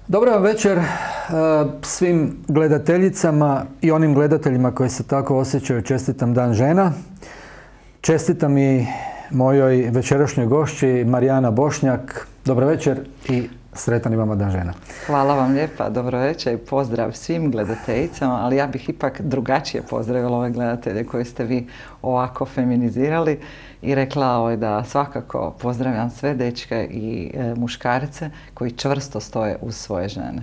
Dobar vam večer svim gledateljicama i onim gledateljima koji se tako osjećaju. Čestitam Dan žena. Čestitam i mojoj večerašnjoj gošći Marijana Bošnjak. Dobar večer i sretan i vama Dan žena. Hvala vam lijepa, dobro večer i pozdrav svim gledateljicama, ali ja bih ipak drugačije pozdravila ove gledatelje koje ste vi ovako feminizirali i rekla da svakako pozdravljam sve dečke i muškarce koji čvrsto stoje uz svoje žene.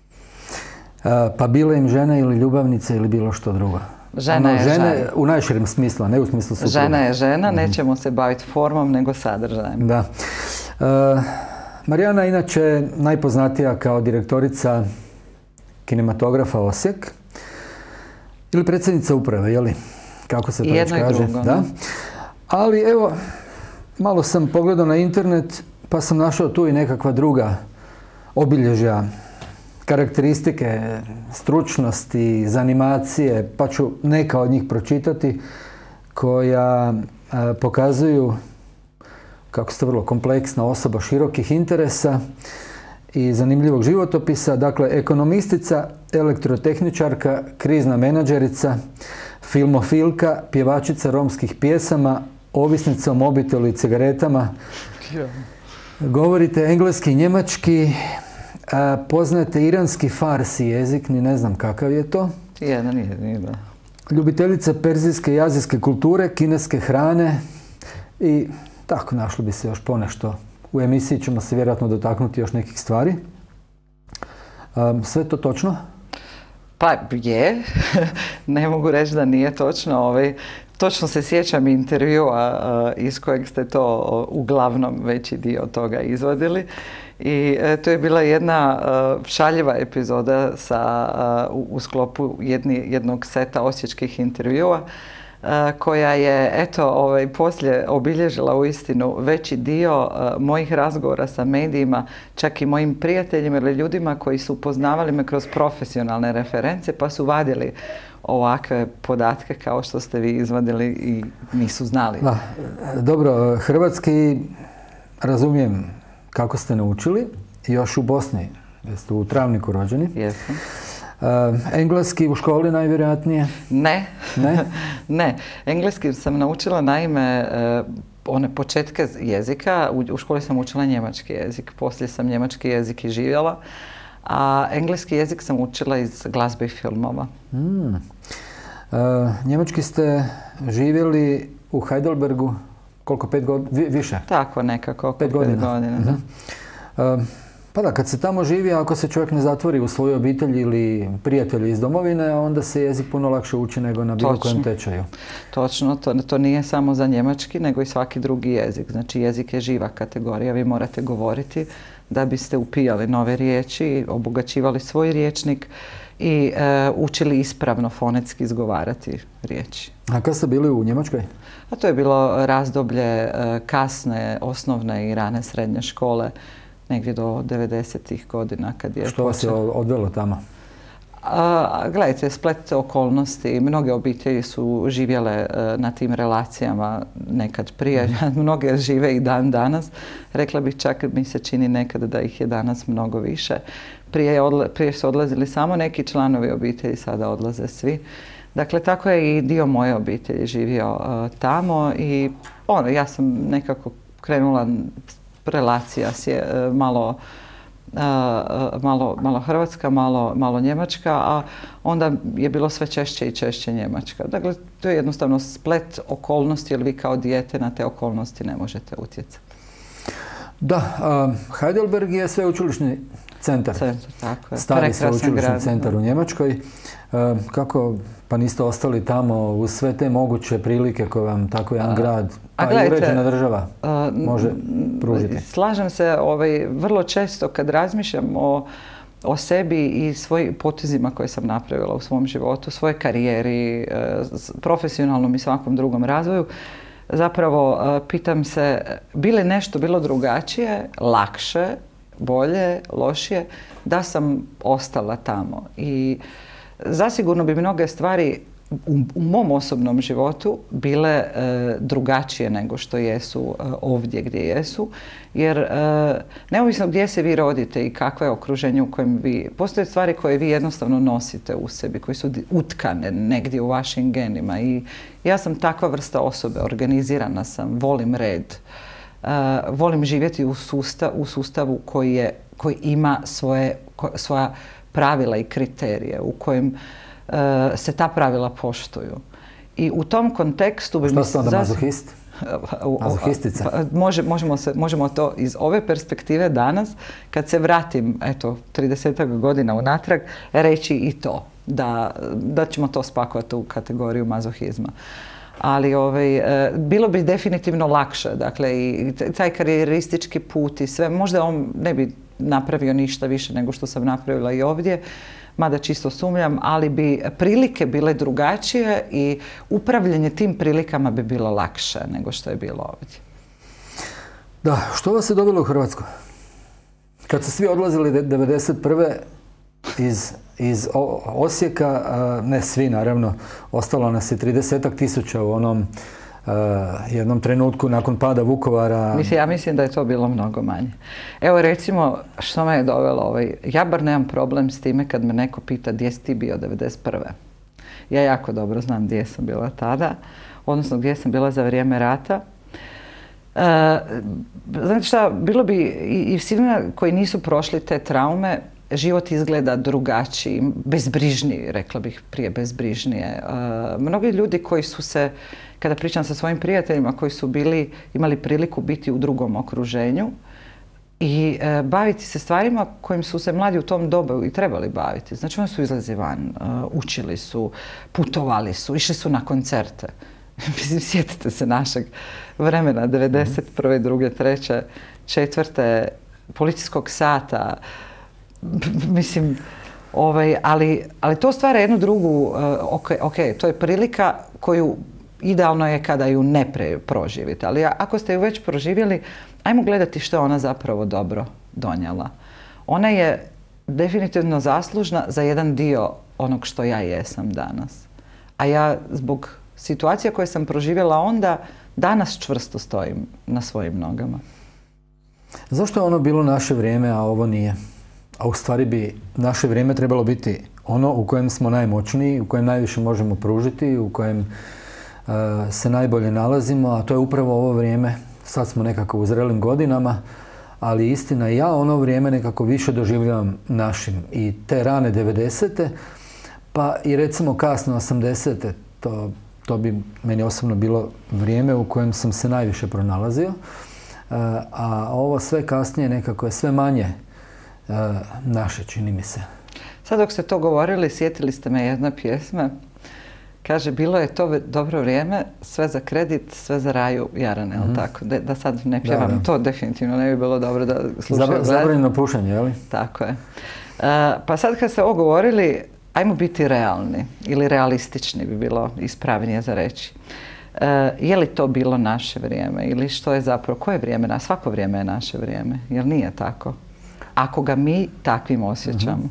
Pa bile im žene ili ljubavnice ili bilo što drugo? Žena je žena. U najširem smislu, a ne u smislu supruga. Žena je žena, nećemo se baviti formom nego sadržajem. Da. Marijana je inače najpoznatija kao direktorica kinematografa Osijek ili predsjednica uprave, je li? Kako se to već kaže? Jedno i drugo. Da. Ali evo, malo sam pogledao na internet pa sam našao tu i nekakva druga obilježja, karakteristike, stručnosti, zanimacije, pa ću neka od njih pročitati koja pokazuju kako ste vrlo kompleksna osoba širokih interesa i zanimljivog životopisa. Dakle, ekonomistica, elektrotehničarka, krizna menadžerica, filmofilka, pjevačica romskih pjesama, ovisnica o mobitelu i cigaretama. Govorite engleski i njemački, poznajete iranski farsi jezik, ni ne znam kakav je to. Jedan, da. Ljubiteljica perzijske i azijske kulture, kineske hrane i tako našlo bi se još ponešto. U emisiji ćemo se vjerojatno dotaknuti još nekih stvari. Sve to točno? Pa je, ne mogu reći da nije točno. Točno se sjećam intervjua iz kojeg ste to uglavnom veći dio toga izvodili. I to je bila jedna šaljiva epizoda u sklopu jednog seta osječkih intervjua koja je poslije obilježila uistinu veći dio mojih razgovora sa medijima, čak i mojim prijateljima ili ljudima koji su upoznavali me kroz profesionalne reference pa su vadili ovakve podatke kao što ste vi izvadili i nisu znali. Da, dobro, hrvatski razumijem kako ste naučili, još u Bosni, jeste u Travniku rođeni. Jesam. Engleski u školi najvjerojatnije? Ne. Ne? Ne. Engleski sam naučila naime one početke jezika. U školi sam učila njemački jezik. Poslije sam njemački jezik i živjela. A engleski jezik sam učila iz glazbe i filmova. Njemački ste živjeli u Heidelbergu koliko, 5 godina? Više? Tako nekako, oko 5 godina. Da. Pa da, kad se tamo živi, ako se čovjek ne zatvori u svoju obitelj ili prijatelji iz domovine, onda se jezik puno lakše uči nego na bilo kojem tečaju. Točno, to nije samo za njemački, nego i svaki drugi jezik. Znači, jezik je živa kategorija, vi morate govoriti da biste upijali nove riječi, obogaćivali svoj rječnik i učili ispravno fonetski izgovarati riječi. A kad ste bili u Njemačkoj? A to je bilo razdoblje kasne, osnovne i rane srednje škole, negdje do 90-ih godina kad je Što vas je odvelo tamo? Gledajte, splet okolnosti. Mnoge obitelji su živjele na tim relacijama nekad prije. Mnoge žive i dan danas. Rekla bih čak mi se čini nekad da ih je danas mnogo više. Prije su odlazili samo neki članovi obitelji, sada odlaze svi. Dakle, tako je i dio moje obitelji živio tamo i ja sam nekako krenula relacija malo hrvatska, malo njemačka, a onda je bilo sve češće i češće njemačka. Dakle, to je jednostavno splet okolnosti jer vi kao dijete na te okolnosti ne možete utjecati. Da, Heidelberg je sveučilišni centar. Tako je. Stari sveučilišni centar u Njemačkoj. Kako pa niste ostali tamo uz sve te moguće prilike koje vam tako jedan grad, pa i uređena država može pružiti? Slažem se vrlo često kad razmišljam o sebi i svojim potezima koje sam napravila u svom životu, svojoj karijeri, profesionalnom i svakom drugom razvoju. Zapravo pitam se bi li nešto bilo drugačije, lakše, bolje, lošije da sam ostala tamo. I zasigurno bi mnoge stvari u mom osobnom životu bile drugačije nego što jesu ovdje gdje jesu. Jer neovisno gdje se vi rodite i kakvo je okruženje u kojem vi... Postoje stvari koje vi jednostavno nosite u sebi, koje su utkane negdje u vašim genima. I ja sam takva vrsta osobe, organizirana sam, volim red. Volim živjeti u sustavu koji ima svoja pravila i kriterije u kojem se ta pravila poštuju. I u tom kontekstu... Što ste onda mazohist? Mazohistica? Možemo to iz ove perspektive danas, kad se vratim, eto, 30 godina unatrag, reći i to. Da ćemo to spakovati u kategoriju mazohizma. Ali bilo bi definitivno lakše. Dakle, i taj karijeristički put i sve, možda on ne bi napravio ništa više nego što sam napravila i ovdje, mada čisto sumnjam, ali bi prilike bile drugačije i upravljanje tim prilikama bi bilo lakše nego što je bilo ovdje. Da, što vas je dovelo u Hrvatsku? Kad su svi odlazili 1991. iz Osijeka, ne svi naravno, ostalo nas je 30.000 u onom jednom trenutku nakon pada Vukovara. Ja mislim da je to bilo mnogo manje. Evo recimo što me je dovelo ja bar nemam problem s time kad me neko pita gdje si ti bio 1991. Ja jako dobro znam gdje sam bila tada, odnosno gdje sam bila za vrijeme rata. Znate šta, bilo bi i svima koji nisu prošli te traume, život izgleda drugačiji, bezbrižniji, rekla bih prije bezbrižnije. Mnogi ljudi koji su se, kada pričam sa svojim prijateljima, koji su imali priliku biti u drugom okruženju i baviti se stvarima kojim su se mladi u tom dobu i trebali baviti. Znači oni su izlazili van, učili su, putovali su, išli su na koncerte. Mislim, sjetite se našeg vremena, 91., 2., 3., 4. policijskog sata. Mislim, ali to stvara jednu drugu, ok, to je prilika koju idealno je kada ju ne proživite. Ali ako ste ju već proživjeli, ajmo gledati što je ona zapravo dobro donijela. Ona je definitivno zaslužna za jedan dio onog što ja jesam danas. A ja zbog situacija koje sam proživjela onda, danas čvrsto stojim na svojim nogama. Zašto je ono bilo naše vrijeme, a ovo nije? A u stvari bi naše vrijeme trebalo biti ono u kojem smo najmoćniji, u kojem najviše možemo pružiti, u kojem se najbolje nalazimo, a to je upravo ovo vrijeme. Sad smo nekako u zrelim godinama, ali istina, ja ono vrijeme nekako više doživljavam našim. I te rane 90. pa i recimo kasno 80. To bi meni osobno bilo vrijeme u kojem sam se najviše pronalazio. A ovo sve kasnije nekako je sve manje naše, čini mi se. Sad dok ste to govorili, sjetili ste me jedna pjesma. Kaže, bilo je to dobro vrijeme, sve za kredit, sve za raju Jarane, ali tako? Da sad ne pjevam, to definitivno ne bi bilo dobro da slušaju. Zabranjeno pušenje, je li? Tako je. Pa sad kad ste ovo govorili, ajmo biti realni ili realistični bi bilo ispravnije za reći. Je li to bilo naše vrijeme ili što je zapravo, koje vrijeme? Svako vrijeme je naše vrijeme, jer nije tako? Ako ga mi takvim osjećamo.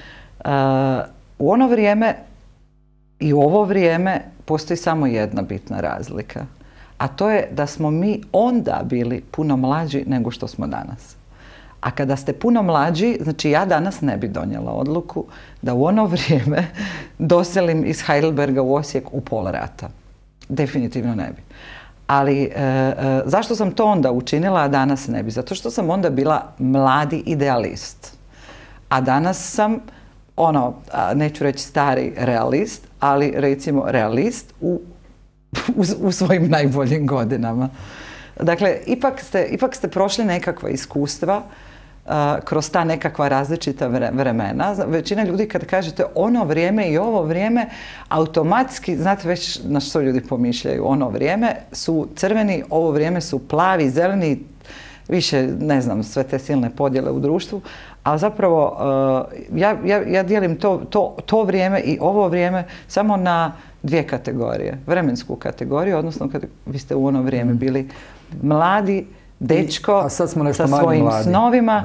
U ono vrijeme i u ovo vrijeme postoji samo jedna bitna razlika. A to je da smo mi onda bili puno mlađi nego što smo danas. A kada ste puno mlađi, znači ja danas ne bi donijela odluku da u ono vrijeme doselim iz Heidelberga u Osijek u pola rata. Definitivno ne bi. Ali zašto sam to onda učinila, a danas ne bi? Zato što sam onda bila mladi idealist. A danas sam, neću reći stari realist, ali recimo realist u svojim najboljim godinama. Dakle, ipak ste prošli nekakva iskustva kroz ta nekakva različita vremena. Većina ljudi kad kažete ono vrijeme i ovo vrijeme, automatski, znate već na što ljudi pomišljaju. Ono vrijeme su crveni, ovo vrijeme su plavi, zeleni, više, ne znam, sve te silne podjele u društvu. A zapravo, ja dijelim to vrijeme i ovo vrijeme samo na dvije kategorije. Vremensku kategoriju, odnosno kad vi ste u ono vrijeme bili mladi dečko sa svojim snovima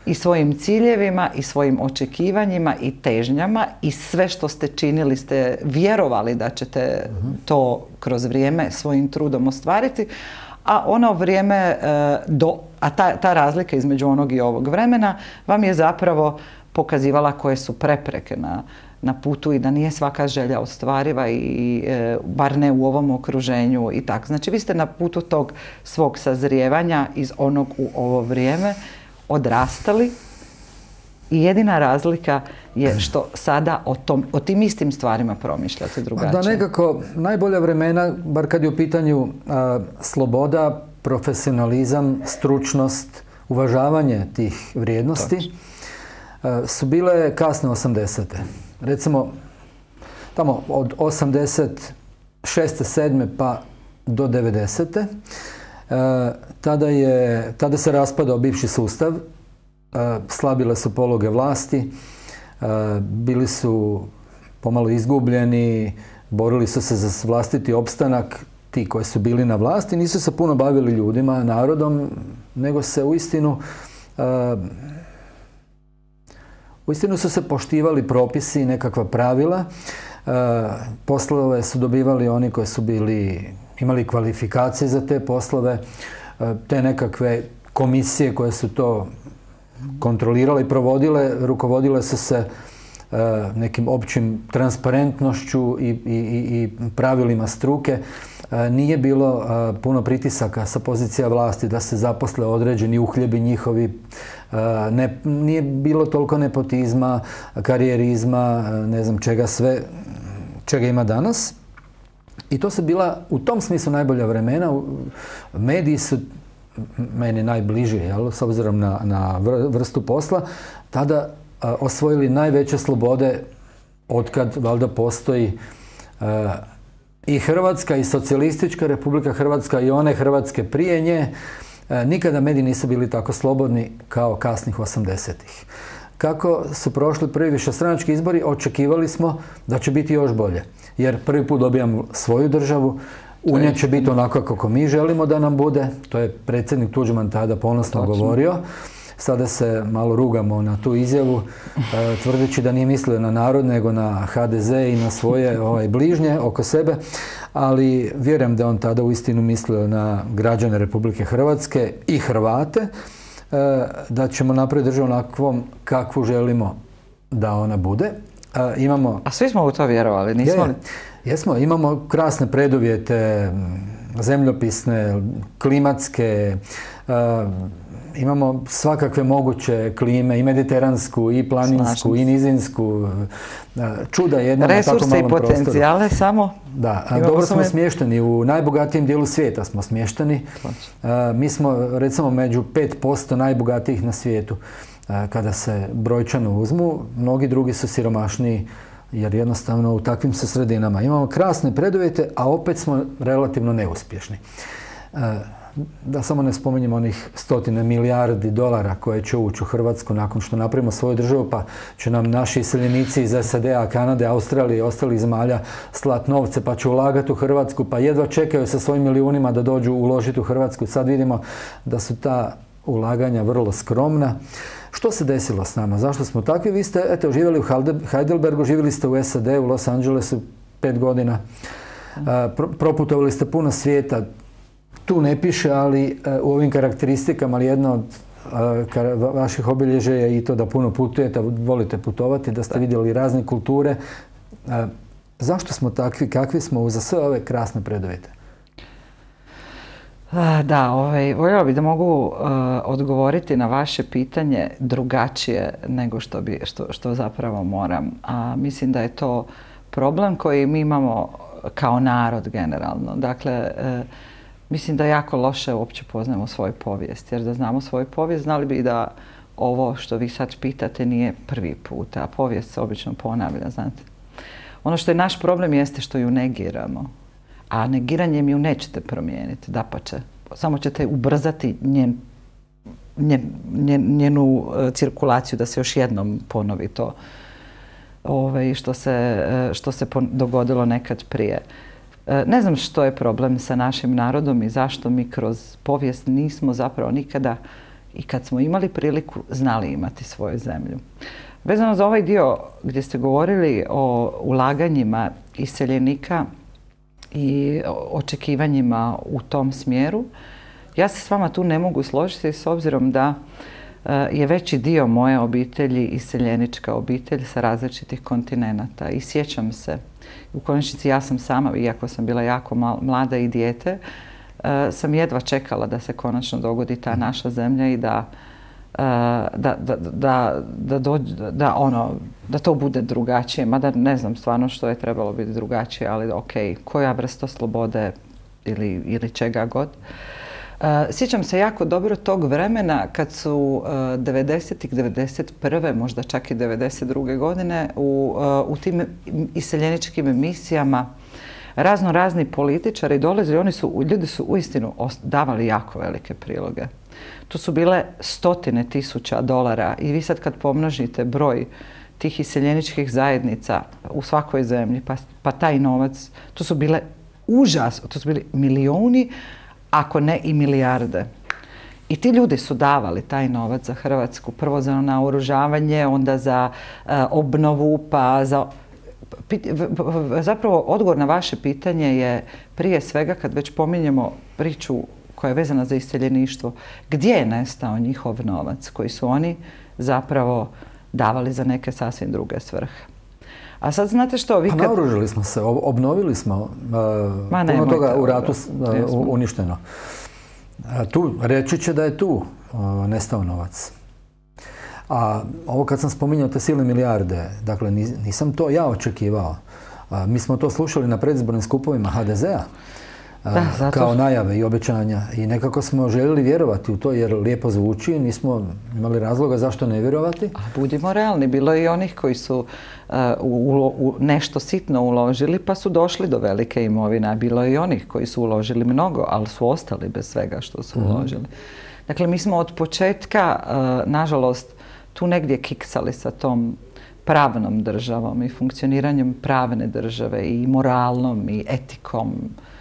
I svojim ciljevima, i svojim očekivanjima, i težnjama, i sve što ste činili ste vjerovali da ćete to kroz vrijeme svojim trudom ostvariti, a ono vrijeme, ta razlika između onog i ovog vremena vam je zapravo pokazivala koje su prepreke na putu i da nije svaka želja ostvariva i bar ne u ovom okruženju i tako. Znači vi ste na putu tog svog sazrijevanja iz onog u ovo vrijeme odrastali i jedina razlika je što sada o tim istim stvarima promišljate drugačije. Da, nekako najbolja vremena, bar kad je u pitanju sloboda, profesionalizam, stručnost, uvažavanje tih vrijednosti, su bile kasne 80. Recimo, tamo od 86. 7. pa do 90. Tada se raspadao bivši sustav, slabile su pologe vlasti, bili su pomalo izgubljeni, borili su se za vlastiti opstanak, ti koji su bili na vlasti, nisu se puno bavili ljudima, narodom, nego se uistinu su se poštivali propisi, nekakva pravila. Poslove su dobivali oni koji su imali kvalifikacije za te poslove. Te nekakve komisije koje su to kontrolirale i provodile, rukovodile su se nekim općim transparentnošću i pravilima struke. Nije bilo puno pritisaka sa pozicija vlasti da se zaposle određeni uhljebi njihovi. Nije bilo toliko nepotizma, karijerizma, ne znam čega sve, čega ima danas. I to su bila u tom smislu najbolja vremena. Mediji su meni najbliži, s obzirom na vrstu posla, tada osvojili najveće slobode otkad valjda postoji i Hrvatska i socijalistička Republika Hrvatska i one Hrvatske prije nje. Nikada mediji nisu bili tako slobodni kao kasnih 80-ih. Kako su prošli prvi višestranački izbori, očekivali smo da će biti još bolje. Jer prvi put dobijamo svoju državu, Unija će biti onako kako mi želimo da nam bude. To je predsjednik Tuđman tada ponosno govorio. Sada se malo rugamo na tu izjavu, tvrdeći da nije mislio na narod, nego na HDZ i na svoje bližnje oko sebe. Ali vjerujem da on tada uistinu mislio na građane Republike Hrvatske i Hrvate, da ćemo napraviti državu onakvom kakvu želimo da ona bude. A svi smo u to vjerovali, nismo li? Jesmo, imamo krasne preduvjete, zemljopisne, klimatske, imamo svakakve moguće klime, i mediteransku, i planinsku, i nizinsku, čuda jedna na tako malom prostoru. Resurse i potencijale samo. Da, dobro smo smješteni, u najbogatijem dijelu svijeta smo smješteni. Mi smo recimo među 5% najbogatijih na svijetu. Kada se brojčano uzmu, mnogi drugi su siromašniji, jer jednostavno u takvim su sredinama. Imamo krasne preduvjete, a opet smo relativno neuspješni. Da samo ne spominjem onih 100 milijardi dolara koje će ući u Hrvatsku nakon što napravimo svoju državu, pa će nam naši iseljenici iz SAD-a, Kanade, Australije i ostalih zemalja slat novce, pa će ulagati u Hrvatsku, pa jedva čekaju sa svojim milijunima da dođu uložiti u Hrvatsku. Sad vidimo da su ta ulaganja vrlo skromna. Što se desilo s nama? Zašto smo takvi? Vi ste živjeli u Heidelbergu, živjeli ste u SAD, u Los Angelesu 5 godina. Proputovali ste puno svijeta. Tu ne piše, ali u ovim karakteristikama, ali jedno od vaših obilježja je i to da puno putujete, volite putovati, da ste vidjeli razne kulture. Zašto smo takvi? Kakvi smo uza sve ove krasne preduvjete? Da, voljela bih da mogu odgovoriti na vaše pitanje drugačije nego što zapravo moram. A mislim da je to problem koji mi imamo kao narod generalno. Dakle, mislim da jako loše uopće poznamo svoju povijest. Jer da znamo svoju povijest, znali bi da ovo što vi sad pitate nije prvi put, a povijest se obično ponavlja, znate. Ono što je naš problem jeste što ju negiramo. A negiranjem ju nećete promijeniti, dapače. Samo ćete ubrzati njenu cirkulaciju da se još jednom ponovi to što se dogodilo nekad prije. Ne znam što je problem sa našim narodom i zašto mi kroz povijest nismo zapravo nikada i kad smo imali priliku znali imati svoju zemlju. Vezano za ovaj dio gdje ste govorili o ulaganjima iseljenika i očekivanjima u tom smjeru, ja se s vama tu ne mogu složiti s obzirom da je veći dio moje obitelji iseljenička obitelj sa različitih kontinenata i sjećam se, u konačnici ja sam sama, iako sam bila jako mlada i dijete, sam jedva čekala da se konačno dogodi ta naša zemlja i da to bude drugačije. Mada ne znam stvarno što je trebalo biti drugačije, ali ok, koja vrsta slobode ili čega god. Sjećam se jako dobro tog vremena kad su 90-ih, 91. možda čak i 92. godine u tim iseljeničkim emisijama razni političari dolazili, ljudi su uistinu davali jako velike priloge. To su bile stotine tisuća dolara i vi sad kad pomnožite broj tih iseljeničkih zajednica u svakoj zemlji, pa taj novac, to su bile to su bili milijuni, ako ne i milijarde. I ti ljudi su davali taj novac za Hrvatsku, prvo za naoružavanje, onda za obnovu, pa za... Zapravo, odgovor na vaše pitanje je prije svega, kad već pominjemo priču koja je vezana za iseljeništvo, gdje je nestao njihov novac koji su oni zapravo davali za neke sasvim druge svrhe. A sad znate što... Pa naoružili smo se, obnovili smo, puno toga u ratu uništeno. Tu, reći će da je tu nestao novac. A ovo kad sam spominjao te silne milijarde, dakle nisam to ja očekivao. Mi smo to slušali na predizbornim skupovima HDZ-a. Kao najave i obećanja. I nekako smo željeli vjerovati u to jer lijepo zvuči, nismo imali razloga zašto ne vjerovati. A budimo realni, bilo je i onih koji su u nešto sitno uložili pa su došli do velike imovine, a bilo je i onih koji su uložili mnogo, ali su ostali bez svega što su uložili. Dakle, mi smo od početka, nažalost, tu negdje kiksali sa tom pravnom državom i funkcioniranjem pravne države i moralnom i etikom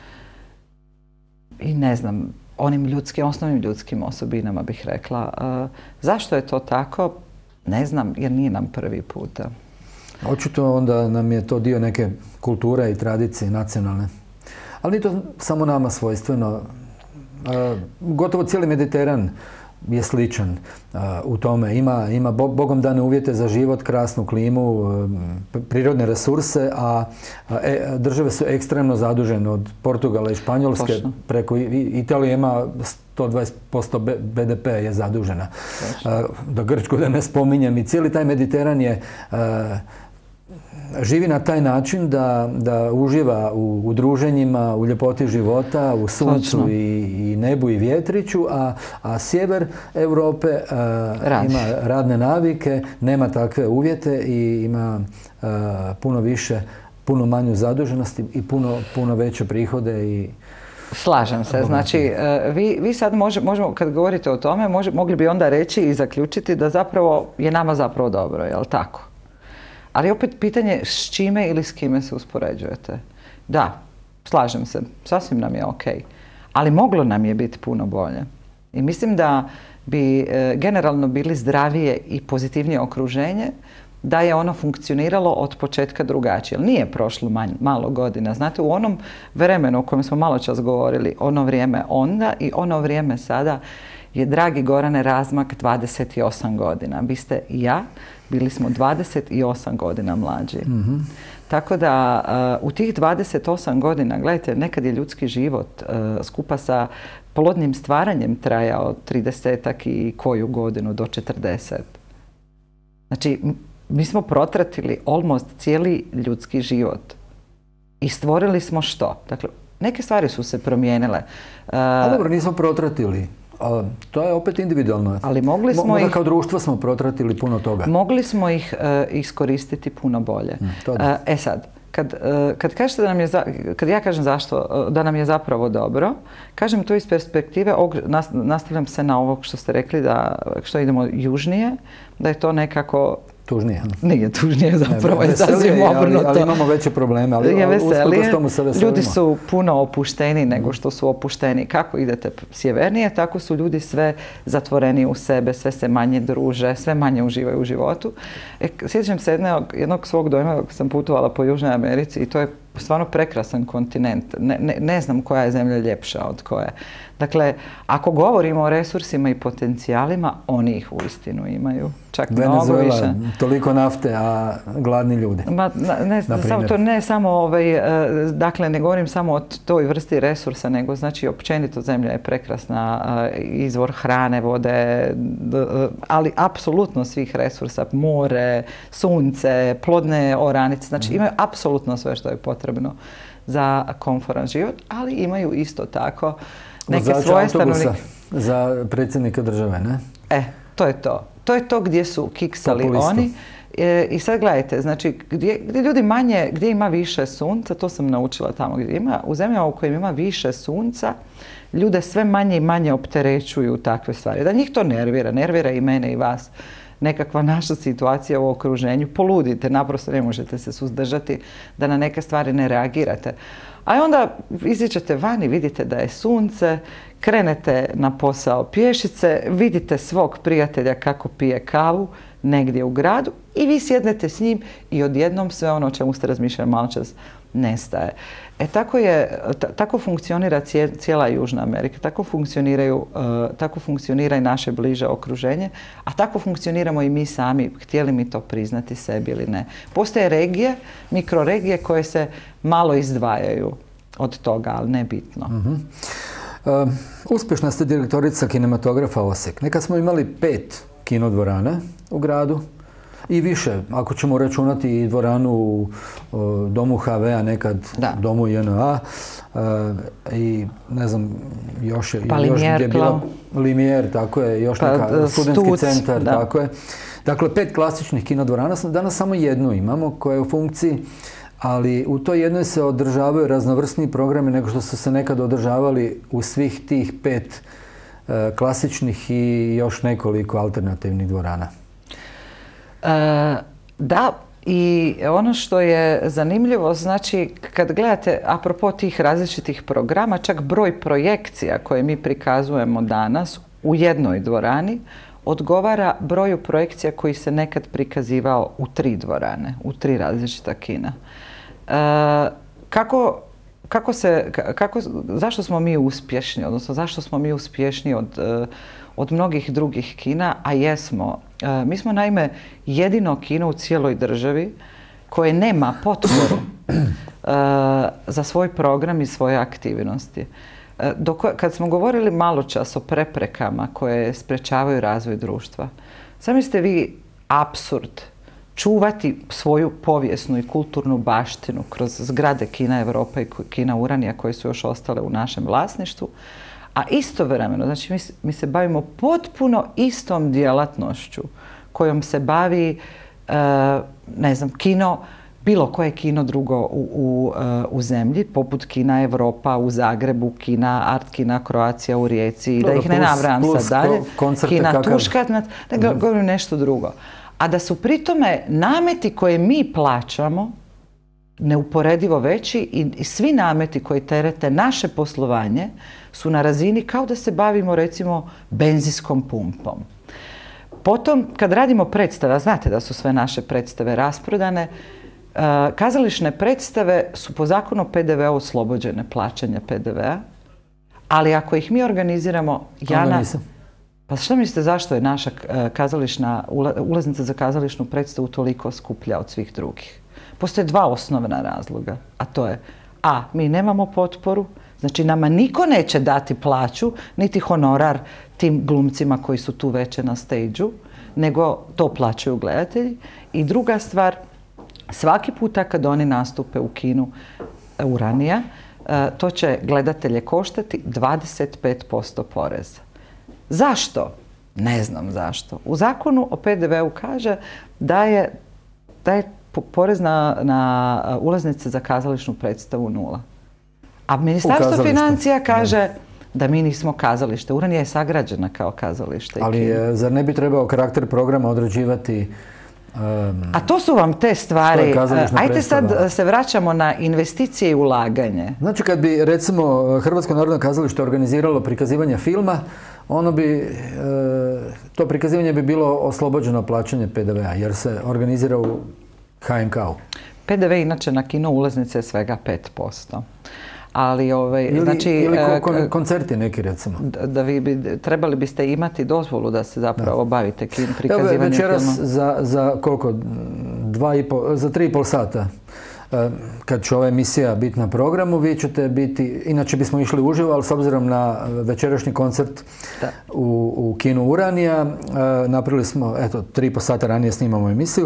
i ne znam, onim osnovnim ljudskim osobinama bih rekla. Zašto je to tako? Ne znam, jer nije nam prvi puta. Očito onda nam je to dio neke kulture i tradicije nacionalne. Ali nije to samo nama svojstveno. Gotovo cijeli Mediteran je sličan u tome. Ima bogom dane uvjete za život, krasnu klimu, prirodne resurse, a države su ekstremno zadužene od Portugala i Španjolske. Točno. Preko Italije ima 120% BDP je zadužena. Da Grčku da ne spominjem. I cijeli taj Mediteran je živi na taj način da uživa u druženjima, u ljepoti života, u suncu i nebu i vjetriću, a sjever Europe ima radne navike, nema takve uvjete i ima puno više, puno manju zaduženost i puno veće prihode i... Slažem se. Znači, vi sad možemo, kad govorite o tome, mogli bi onda reći i zaključiti da zapravo je nama zapravo dobro, je li tako? Ali opet pitanje s čime ili s kime se uspoređujete. Da, slažem se, sasvim nam je ok. Ali moglo nam je biti puno bolje. I mislim da bi generalno bili zdravije i pozitivnije okruženje da je ono funkcioniralo od početka drugačije. Ali nije prošlo malo godina. Znate, u onom vremenu o kojem smo malo čas govorili, ono vrijeme onda i ono vrijeme sada je, dragi Gorane, razmak 28 godina. Vi ste i ja, bili smo 28 godina mlađi. Tako da u tih 28 godina, gledajte, nekad je ljudski život skupa sa plodnim stvaranjem trajao 30-ak i koju godinu do 40. Znači, mi smo protratili almost cijeli ljudski život. I stvorili smo što? Dakle, neke stvari su se promijenile. A dobro, nismo protratili. To je opet individualno. Ali mogli smo možda kao društvo smo protratili puno toga. Mogli smo ih iskoristiti puno bolje. Sad, kad kažete da nam je, kad ja kažem zašto, da nam je zapravo dobro, kažem to iz perspektive, nastavljam se na ovo što ste rekli, da što idemo južnije, da je to nekako tužnije. Nije tužnije, zapravo je sasvim obrnuto. Ali imamo veće probleme, ali usprkos tomu se veselimo. Ljudi su puno opušteni nego što su opušteni. Kako idete sjevernije, tako su ljudi sve zatvoreni u sebe, sve se manje druže, sve manje uživaju u životu. Sjećam se jednog svog dojma dok sam putovala po Južnoj Americi i to je stvarno prekrasan kontinent. Ne znam koja je zemlja ljepša od koje. Dakle, ako govorimo o resursima i potencijalima, oni ih uistinu imaju. Čak mnogo više. Venezuela, toliko nafte, a gladni ljudi. Ne samo, dakle, ne govorim samo o toj vrsti resursa, nego znači općenito zemlja je prekrasna, izvor hrane, vode, ali apsolutno svih resursa, more, sunce, plodne oranice, znači imaju apsolutno sve što je potrebno za komforan život, ali imaju isto tako neke svoje stanovnike. Za predsjednika države, ne? To je to. To je to gdje su kiksali oni. I sad gledajte, znači gdje ljudi manje, gdje ima više sunca, to sam naučila tamo gdje ima, u zemljama u kojima ima više sunca, ljude sve manje i manje opterećuju takve stvari. Da njih to nervira i mene i vas. Nekakva naša situacija u okruženju, poludite, naprosto ne možete se suzdržati da na neke stvari ne reagirate. A onda iziđete van i vidite da je sunce, krenete na posao pješice, vidite svog prijatelja kako pije kavu negdje u gradu i vi sjednete s njim i odjednom sve ono o čemu ste razmišljali maločas nestaje. Tako funkcionira cijela Južna Amerika, tako funkcionira i naše bliže okruženje, a tako funkcioniramo i mi sami, htjeli mi to priznati sebi ili ne. Postoje regije, mikroregije koje se malo izdvajaju od toga, ali ne bitno. Uspješna ste direktorica kinematografa Osijek. Nekad smo imali 5 kinodvorana u gradu. I više, ako ćemo računati i dvoranu u domu HV-a, nekad domu JNA i ne znam, još gdje je bilo Limijer, tako je, još neka studentski centar, tako je. Dakle, 5 klasičnih kinodvorana, danas samo jednu imamo koja je u funkciji, ali u toj jednoj se održavaju raznovrsni programi nego što su se nekad održavali u svih tih 5 klasičnih i još nekoliko alternativnih dvorana. Da, i ono što je zanimljivo, znači kad gledate apropo tih različitih programa, čak broj projekcija koje mi prikazujemo danas u jednoj dvorani odgovara broju projekcija koji se nekad prikazivao u 3 dvorane, u 3 različita kina. Zašto smo mi uspješni, odnosno zašto smo mi uspješni od mnogih drugih kina, a jesmo. Mi smo naime jedino kino u cijeloj državi koje nema potporu za svoj program i svoje aktivnosti. Kad smo govorili maločas o preprekama koje sprečavaju razvoj društva, sami ste vi apsurd čuvati svoju povijesnu i kulturnu baštinu kroz zgrade Kina Europa i Kina Uranija koje su još ostale u našem vlasništvu, a istovremeno, znači mi se bavimo potpuno istom djelatnošću kojom se bavi, ne znam, kino, bilo koje kino drugo u zemlji, poput Kina Europa u Zagrebu, Art Kina Croatia u Rijeci, i da ih ne nabrajam sad dalje, Kina Tuškat, da govorim nešto drugo. A da su pritome nameti koje mi plaćamo neuporedivo veći i svi nameti koji terete naše poslovanje su na razini kao da se bavimo recimo benzinskom pumpom. Potom kad radimo predstave, a znate da su sve naše predstave rasprodane, kazališne predstave su po zakonu PDV-a oslobođene plaćanja PDV-a, ali ako ih mi organiziramo, pa što mislite zašto je naša ulaznica za kazališnu predstavu toliko skuplja od svih drugih? Postoje 2 osnovna razloga, a to je a, mi nemamo potporu, znači nama niko neće dati plaću, niti honorar tim glumcima koji su tu veće na stage-u, nego to plaćaju gledatelji. I druga stvar, svaki puta kad oni nastupe u kinu Uranija, to će gledatelje koštati 25% poreza. Zašto? Ne znam zašto. U zakonu o PDV-u kaže da je porez na ulaznice za kazališnu predstavu 0. A Ministarstvo financija kaže da mi nismo kazalište. Uranija je sagrađena kao kazalište. Ali zar ne bi trebao karakter programa određivati A to su vam te stvari. Ajde sad predstava. se vraćamo na investicije i ulaganje. Znači kad bi recimo Hrvatsko narodno kazalište organiziralo prikazivanje filma, ono bi, to prikazivanje bi bilo oslobođeno plaćanje PDV-a jer se organizira u HNK-u. PDV inače na kino ulaznice je svega 5%. Ali ili koncerti neki recimo. Da trebali biste imati dozvolu da se zapravo bavite prikazivanjem filma. Večeras za koliko? Za 3,5 sata. Kad će ova emisija biti na programu, vi ćete biti, inače bismo išli uživo, ali s obzirom na večerašnji koncert u kinu Uranija, napravili smo, 3,5 sata ranije snimamo emisiju.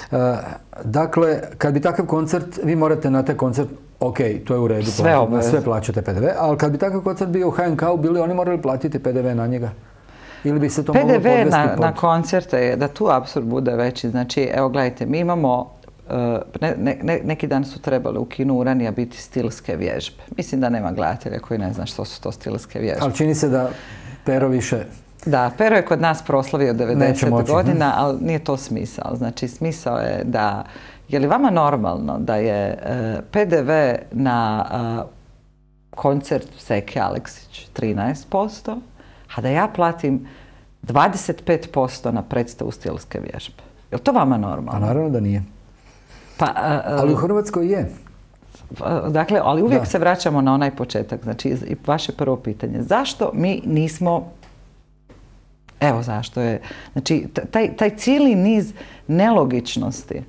Dakle, kad bi takav koncert, vi morate na taj koncert, ok, to je u redu, sve plaćate PDV, ali kad bi takav koncert bio u HNK-u, bili oni morali platiti PDV na njega? Ili bi se to moglo podvesti PDV na koncerte je da tu apsurd bude veći. Znači, evo gledajte, mi imamo neki dan su trebali u kinu Uranija biti stilske vježbe. Mislim da nema gledatelja koji ne zna što su to stilske vježbe. Ali čini se da Pero više... Da, Pero je kod nas proslavio 90 godina, ali nije to smisao. Znači, smisao je da... Je li vama normalno da je PDV na koncert Seke Aleksić 13%, a da ja platim 25% na predstavu stilske vježbe? Je li to vama normalno? A naravno da nije. Ali u Hrvatskoj je. Dakle, ali uvijek se vraćamo na onaj početak. Znači, vaše prvo pitanje. Zašto mi nismo... Evo zašto je. Znači, taj cijeli niz nelogičnosti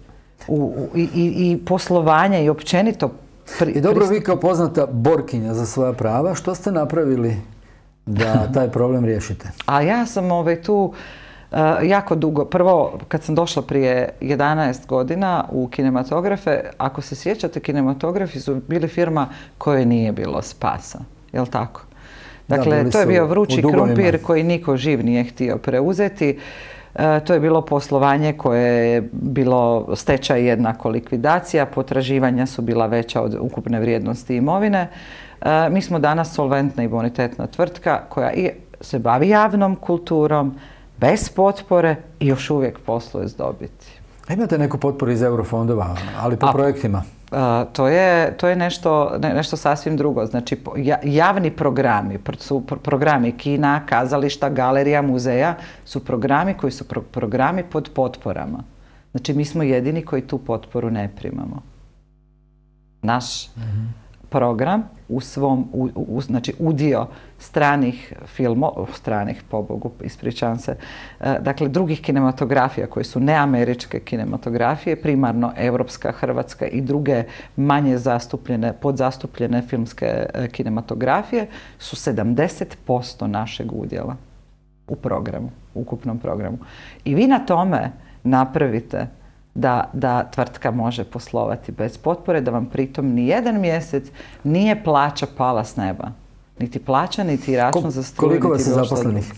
i poslovanja i općenito... I dobro, vi kao poznata borkinja za svoja prava, što ste napravili da taj problem riješite? A ja sam tu... jako dugo. Prvo, kad sam došla prije 11 godina u kinematografe, ako se sjećate, kinematografi su bili firma koje nije bilo spasa. Je li tako? Dakle, to je bio vrući krumpir koji niko živ nije htio preuzeti. To je bilo poslovanje koje je bilo stečaj jednako likvidacija, potraživanja su bila veća od ukupne vrijednosti imovine. Mi smo danas solventna i bonitetna tvrtka koja se bavi javnom kulturom, bez potpore i još uvijek posluje s dobiti. A imate neku potporu iz eurofondova, ali po projektima? To je nešto sasvim drugo. Znači, javni programi, su programi kina, kazališta, galerija, muzeja, su programi koji su programi pod potporama. Znači, mi smo jedini koji tu potporu ne primamo. Naš program u svom, znači udio stranih filmova, stranih, pobogu, ispričavam se, dakle drugih kinematografija koje su neameričke kinematografije, primarno europska, hrvatska i druge manje zastupljene, podzastupljene filmske kinematografije su 70% našeg udjela u programu, ukupnom programu. I vi na tome napravite da tvrtka može poslovati bez potpore, da vam pritom ni jedan mjesec nije plaća pala s neba. Niti plaća, niti račun za struju. Koliko vas je zaposlenih?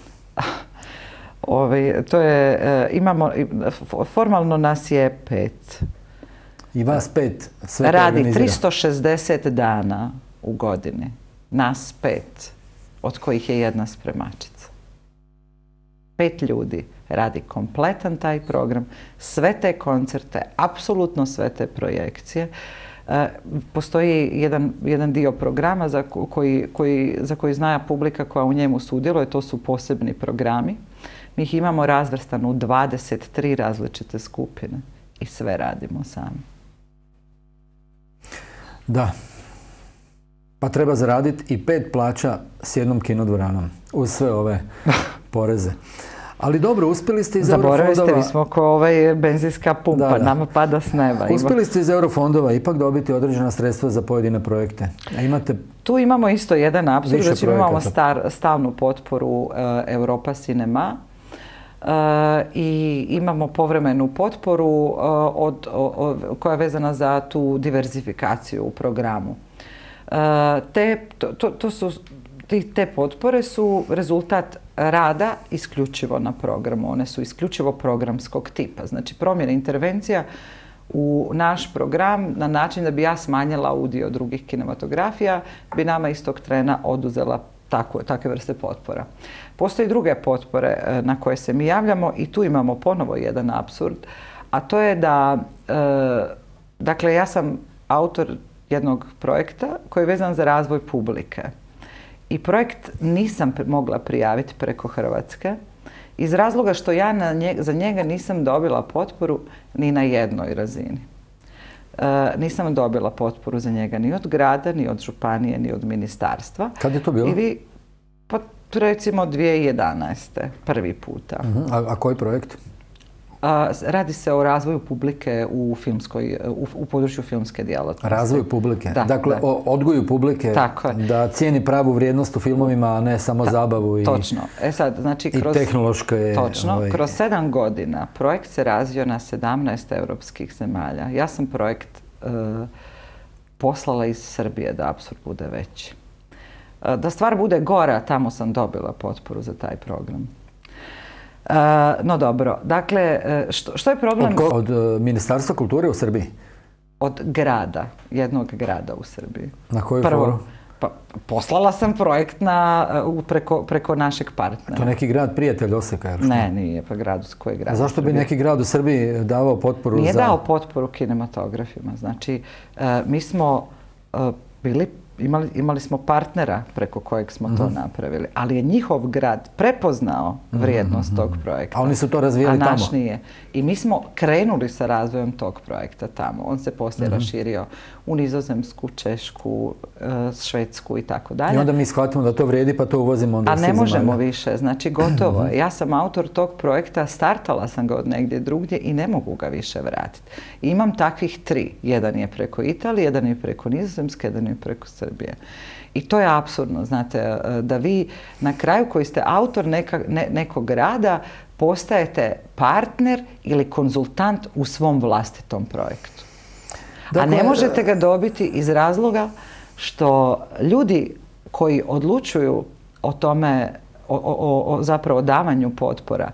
Formalno nas je 5. I vas 5 sve radi 360 dana u godini. Nas 5, od kojih je jedna spremačica. 5 ljudi radi kompletan taj program, sve te koncerte, apsolutno sve te projekcije. Postoji jedan dio programa za koji zna publika koja u njemu sudjeluje, to su posebni programi. Mi ih imamo razvrstano u 23 različite skupine i sve radimo sami. Da. Pa treba zaraditi i 5 plaća s jednom kinodvoranom, uz sve ove poreze. Ali dobro, uspjeli ste iz eurofondova... Zaboravili ste, mi smo ko benzinska pumpa, nama pada s neba. Uspjeli ste iz eurofondova ipak dobiti određena sredstva za pojedine projekte. A imate... Tu imamo isto jedan apsurd, znači imamo stalnu potporu Europa Cinema i imamo povremenu potporu koja je vezana za tu diverzifikaciju u programu. Te potpore su rezultat rada isključivo na programu. One su isključivo programskog tipa. Znači, promjena intervencija u naš program na način da bi ja smanjila udio drugih kinematografija bi nama istog trena oduzela takve vrste potpora. Postoje druge potpore na koje se mi javljamo i tu imamo ponovo jedan apsurd, a to je da, dakle, ja sam autor jednog projekta koji je vezan za razvoj publike. I projekt nisam mogla prijaviti preko Hrvatske iz razloga što ja za njega nisam dobila potporu ni na jednoj razini. Nisam dobila potporu za njega ni od grada, ni od županije, ni od ministarstva. Kad je to bilo? Pa recimo 2011. prvi puta. A koji projekt? Radi se o razvoju publike u području filmske djelatnosti. Razvoju publike? Da, dakle, da. o odgoju publike da cijeni pravu vrijednost u filmovima, a ne samo zabavu točno. Sad, znači, i tehnološke... Točno. Kroz 7 godina projekt se razvio na 17 europskih zemalja. Ja sam projekt poslala iz Srbije da apsurd bude veći. Da stvar bude gora, tamo sam dobila potporu za taj program. No dobro, dakle, što je problem... Od Ministarstva kulture u Srbiji? Od grada, jednog grada u Srbiji. Na koju foru? Pa, poslala sam projekt preko našeg partnera. To neki grad prijatelj Osijeka? Ne, nije, pa grad koji je grad. Zašto bi neki grad u Srbiji davao potporu Nije dao potporu kinematografima. Znači, mi smo imali smo partnera preko kojeg smo to napravili, ali je njihov grad prepoznao vrijednost tog projekta. A oni su to razvijali tamo? A naš nije. I mi smo krenuli sa razvojem tog projekta tamo. On se poslije raširio u Nizozemsku, Češku, Švedsku i tako dalje. I onda mi shvatimo da to vrijedi pa to uvozimo onda iz tih zemalja. A ne možemo više. Znači, gotovo je. Ja sam autor tog projekta, startala sam ga od negdje drugdje i ne mogu ga više vratiti. I imam takvih 3. Jedan je preko Italije, jedan je preko Nizozemske, jedan je preko Srbije. I to je apsurdno, znate, da vi na kraju koji ste autor nekog rada postajete partner ili konzultant u svom vlastitom projektu. Dakle, a ne možete ga dobiti iz razloga što ljudi koji odlučuju o tome, zapravo davanju potpora,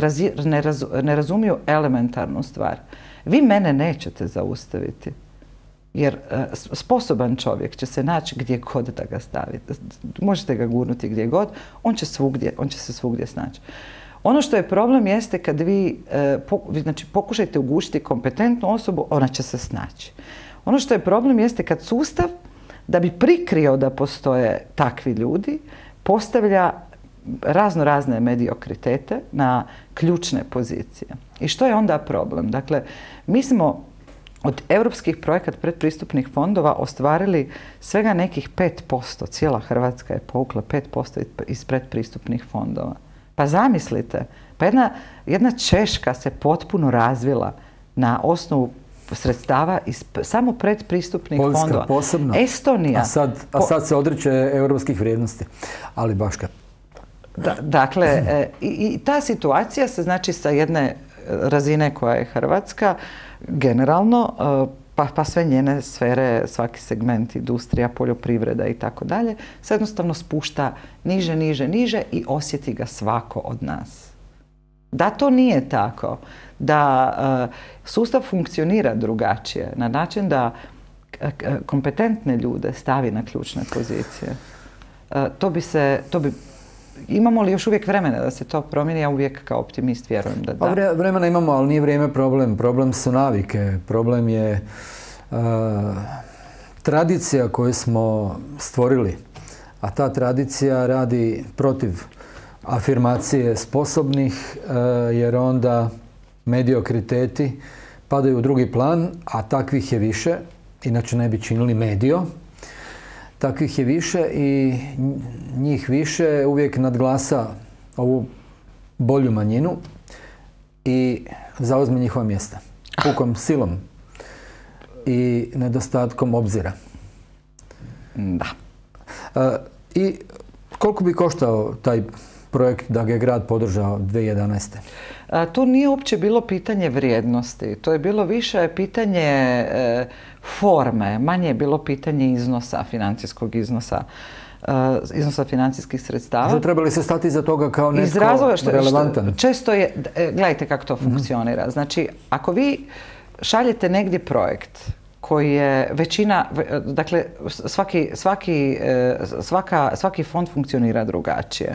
ne razumiju elementarnu stvar. Vi mene nećete zaustaviti. Jer sposoban čovjek će se naći gdje god da ga stavite. Možete ga gurnuti gdje god, on će se svugdje snaći. Ono što je problem jeste kad vi znači, pokušajte ugušiti kompetentnu osobu, ona će se snaći. Ono što je problem jeste kad sustav, da bi prikrio da postoje takvi ljudi, postavlja razne mediokritete na ključne pozicije. I što je onda problem? Dakle, mi smo od europskih projekata predpristupnih fondova ostvarili svega nekih 5%. Cijela Hrvatska je povukla 5% iz predpristupnih fondova. Pa zamislite, pa jedna Češka se potpuno razvila na osnovu sredstava iz samo predpristupnih fondova. Poljska posebno. Estonija. A sad se odriče europskih vrijednosti. Ali baš kad... Dakle, i ta situacija se znači sa jedne razine koja je Hrvatska, generalno, pa sve njene sfere, svaki segment, industrija, poljoprivreda i tako dalje, se jednostavno spušta niže i osjeti ga svako od nas. Da to nije tako, da sustav funkcionira drugačije, na način da kompetentne ljude stavi na ključne pozicije. Imamo li još uvijek vremena da se to promijeni? Ja uvijek kao optimist vjerujem da da. Vremena imamo, ali nije vrijeme problem. Problem su navike. Problem je tradicija koju smo stvorili. A ta tradicija radi protiv afirmacije sposobnih, jer onda mediokriteti padaju u drugi plan, a takvih je više, inače ne bi činili medio. Takvih je više i njih više uvijek nadglasa ovu bolju manjinu i zauzme njihova mjesta. Pukom silom i nedostatkom obzira. Da. I koliko bi koštao taj projekt da ga je grad podržao 2011. To nije uopće bilo pitanje vrijednosti. To je bilo više pitanje forme. Manje je bilo pitanje iznosa, financijskog iznosa financijskih sredstava. Što trebali se stati iza toga kao netko relevantan? Često je, gledajte kako to funkcionira. Znači, ako vi šaljete negdje projekt koji je većina, dakle svaki fond funkcionira drugačije.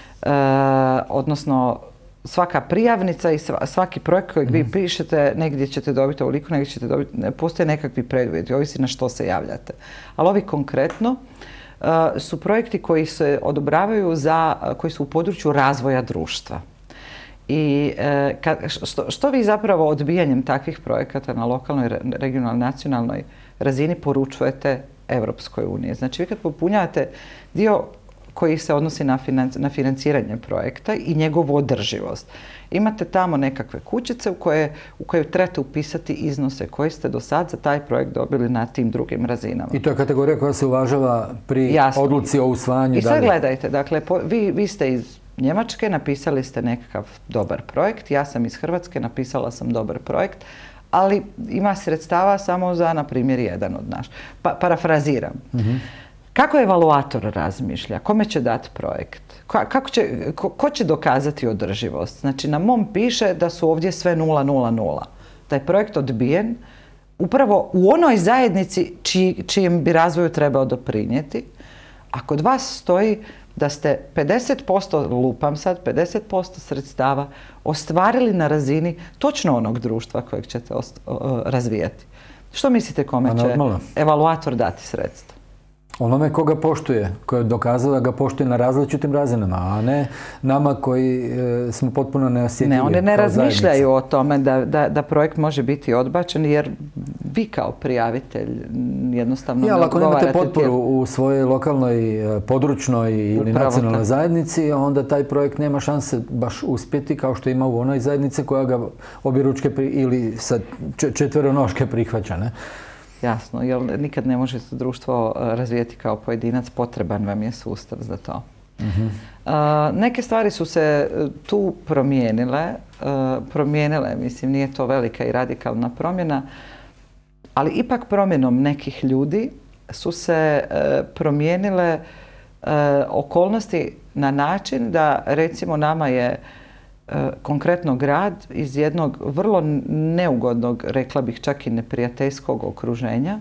Odnosno, svaka prijavnica i svaki projekt kojeg vi pišete, negdje ćete dobiti ovoliko, negdje ćete dobiti, postoje nekakvi preduvjeti, ovisi na što se javljate. Ali ovi konkretno su projekti koji se odobravaju koji su u području razvoja društva. I što vi zapravo odbijanjem takvih projekata na lokalnoj, regionalnoj, nacionalnoj razini poručujete Europskoj uniji? Znači, vi kad popunjavate dio koji se odnosi na financiranje projekta i njegovu održivost, imate tamo nekakve kućice u koje trebate upisati iznose koje ste do sad za taj projekt dobili na tim drugim razinama. I to je kategorija koja se uvažava pri odluci o usvajanju. I sad gledajte, dakle, vi ste iz Njemačke, napisali ste nekakav dobar projekt, ja sam iz Hrvatske, napisala sam dobar projekt, ali ima sredstava samo za, na primjer, jedan od naš. Parafraziram. Kako evaluator razmišlja? Kome će dati projekt? Ko će dokazati održivost? Znači, na mom piše da su ovdje sve 0,0,0. Da je projekt odbijen upravo u onoj zajednici čijem bi razvoju trebao doprinijeti, a kod vas stoji da ste 50%, lupam sad, 50% sredstava ostvarili na razini točno onog društva kojeg ćete razvijati. Što mislite kome će evaluator dati sredstva? Onome koga poštuje, koji je dokazao da ga poštuje na različitim razinama, a ne nama koji smo potpuno neosjetljivi. Ne, oni ne razmišljaju o tome da projekt može biti odbačen, jer vi kao prijavitelj jednostavno ne odgovarate. Ali ako nemate potporu u svojoj lokalnoj, područnoj ili nacionalnoj zajednici, onda taj projekt nema šanse baš uspjeti kao što ima u onoj zajednici koja ga objeručke ili sa četveronoške prihvaća, ne? Jasno, jer nikad ne možete društvo razvijeti kao pojedinac, potreban vam je sustav za to. Neke stvari su se tu promijenile, mislim, nije to velika i radikalna promjena, ali ipak promjenom nekih ljudi su se promijenile okolnosti na način da, recimo, nama je konkretno grad iz jednog vrlo neugodnog, rekla bih čak i neprijateljskog okruženja.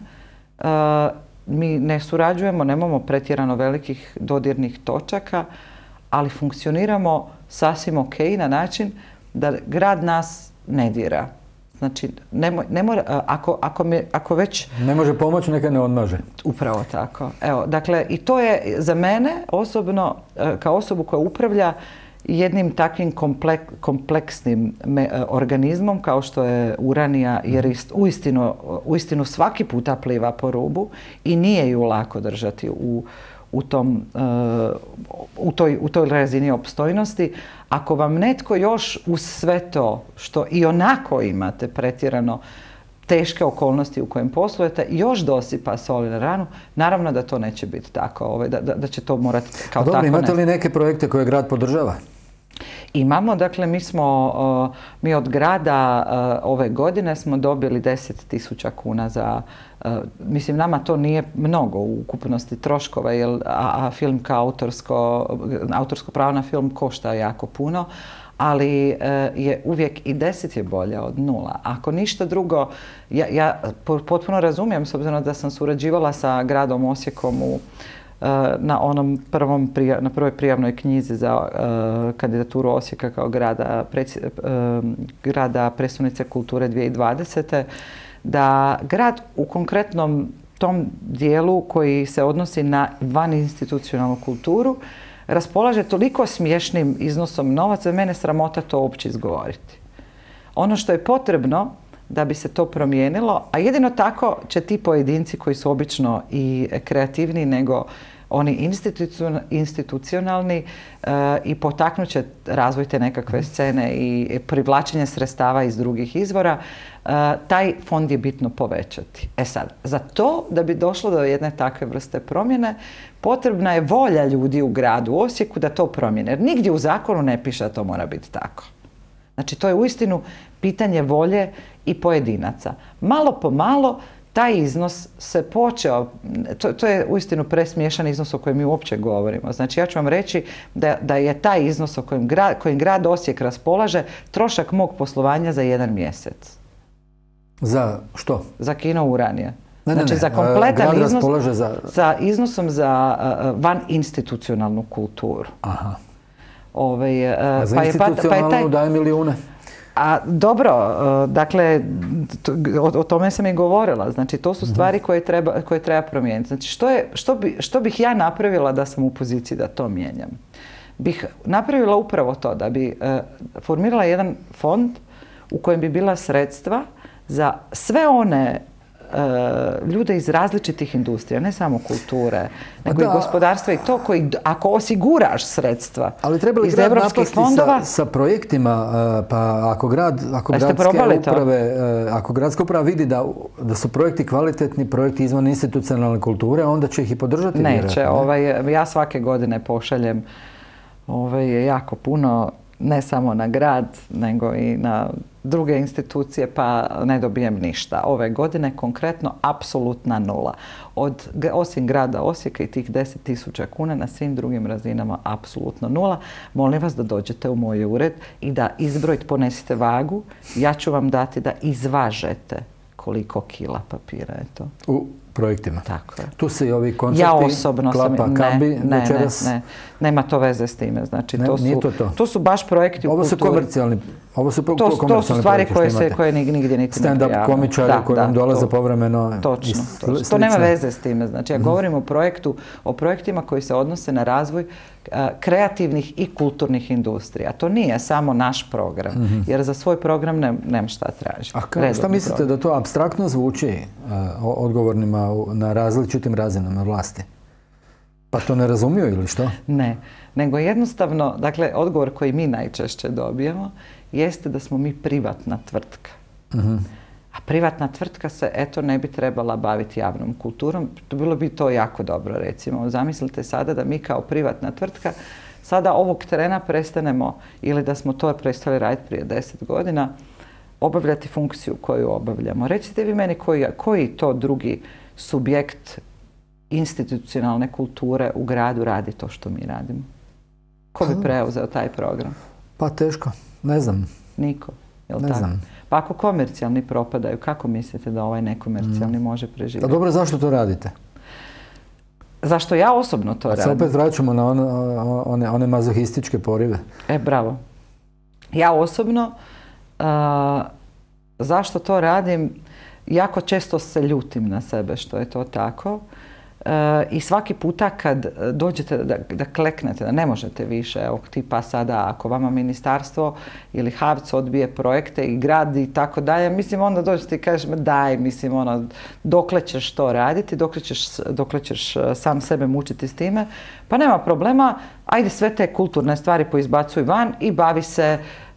Mi ne surađujemo, nemamo pretjerano velikih dodirnih točaka, ali funkcioniramo sasvim ok na način da grad nas ne dira. Znači, ne mora, ako već... Ne može pomoći, neka ne odmaže. Upravo tako. Evo, dakle, i to je za mene osobno, kao osobu koja upravlja jednim takvim kompleksnim organizmom kao što je uranija, jer uistinu svaki puta pliva po rubu i nije ju lako držati u toj razini opstojnosti. Ako vam netko još uz sve to što i onako imate pretjerano teške okolnosti u kojem poslujete, još dosipa soli na ranu, naravno da to neće biti tako, da će to morati kao tako. Dobro, imate li neke projekte koje grad podržava? Imamo, dakle, mi od grada ove godine smo dobili 10.000 kuna za, mislim, nama to nije mnogo u ukupnosti troškova, a film kao autorsko pravo na film košta jako puno, ali je uvijek i 10 je bolje od 0. Ako ništa drugo, ja potpuno razumijem, s obzirom da sam surađivala sa gradom Osijekom na prvoj prijavnoj knjizi za kandidaturu Osijeka kao grada prijestolnice kulture 2020. Da grad u konkretnom tom dijelu koji se odnosi na vaninstitucionalnu kulturu raspolaže toliko smiješnim iznosom novaca, mene sramota to uopće izgovoriti. Ono što je potrebno da bi se to promijenilo, a jedino tako će ti pojedinci koji su obično i kreativniji nego oni institucionalni i potaknut će razvoj te nekakve scene i privlačenje sredstava iz drugih izvora, taj fond je bitno povećati. E sad, za to da bi došlo do jedne takve vrste promjene, potrebna je volja ljudi u gradu Osijeku da to promijene. Jer nigdje u zakonu ne piše da to mora biti tako. Znači, to je uistinu pitanje volje i pojedinaca. Malo po malo taj iznos se počeo, to je uistinu presmiješan iznos o kojem mi uopće govorimo. Znači, ja ću vam reći da je taj iznos o kojim grad Osijek raspolaže trošak mog poslovanja za 1 mjesec. Za što? Za kino Uranije. Ne, znači za kompletan grad iznos, raspolaže za iznosom za van institucionalnu kulturu. Aha. A za institucionalnu daje milijune. A dobro, dakle, o tome sam i govorila. Znači, to su stvari koje treba promijeniti. Znači, što bih ja napravila da sam u poziciji da to mijenjam? Bih napravila upravo to, da bi formirala jedan fond u kojem bi bila sredstva za sve one ljude iz različitih industrija, ne samo kulture, nego i gospodarstva i to koji, ako osiguraš sredstva ali treba li grad napasti sa projektima, pa ako gradska uprava vidi da su projekti kvalitetni, projekti izvan institucionalne kulture, onda će ih i podržati? Neće. Ja svake godine pošaljem jako puno, ne samo na grad, nego i na druge institucije, pa ne dobijem ništa. Ove godine konkretno apsolutna nula. Osim grada Osijeka i tih 10.000 kuna na svim drugim razinama apsolutno nula. Molim vas da dođete u moj ured i da izbrojite, ponesite vagu. Ja ću vam dati da izvažete koliko kila papira je to. U projektima? Tako je. Tu se i ovi koncerti, ja osobno Klapa, Kambi večeras? Ne. Nema to veze s time. Znači, to su baš projekti u kulturi. Ovo su to su stvari koje nigdje niti ne stand-up komičari koji vam dolaze povremeno. Točno. To nema veze s time. Znači, ja govorim o projektima koji se odnose na razvoj kreativnih i kulturnih industrija. To nije samo naš program, jer za svoj program nemam šta tražiti. A šta mislite da to apstraktno zvuči odgovornima na različitim razinama vlasti? Pa to ne razumiju ili što? Ne, nego jednostavno, dakle, odgovor koji mi najčešće dobijemo jeste da smo mi privatna tvrtka. A privatna tvrtka se, ne bi trebala baviti javnom kulturom. Bilo bi to jako dobro, recimo. Zamislite sada da mi kao privatna tvrtka sada ovog trena prestanemo, ili da smo to prestali raditi prije 10 godina, obavljati funkciju koju obavljamo. Recite vi meni koji to drugi subjekt institucionalne kulture u gradu radi to što mi radimo? Ko bi preuzeo taj program? Pa teško, ne znam. Niko, jel' ne tako? Znam. Pa ako komercijalni propadaju, kako mislite da ovaj nekomercijalni može preživjeti? A dobro, zašto to radite? Zašto ja osobno to radim? Se opet vraćamo na one mazohističke porive. Bravo. Ja osobno, zašto to radim? Jako često se ljutim na sebe što je to tako. I svaki puta kad dođete da kleknete, da ne možete više, evo tipa sada ako vama ministarstvo ili HAVC odbije projekte i grad i tako dalje, mislim onda dođete i kažeš daj, mislim dokle ćeš to raditi, dokle ćeš sam sebe mučiti s time, pa nema problema, ajde sve te kulturne stvari poizbacuj van i bavi se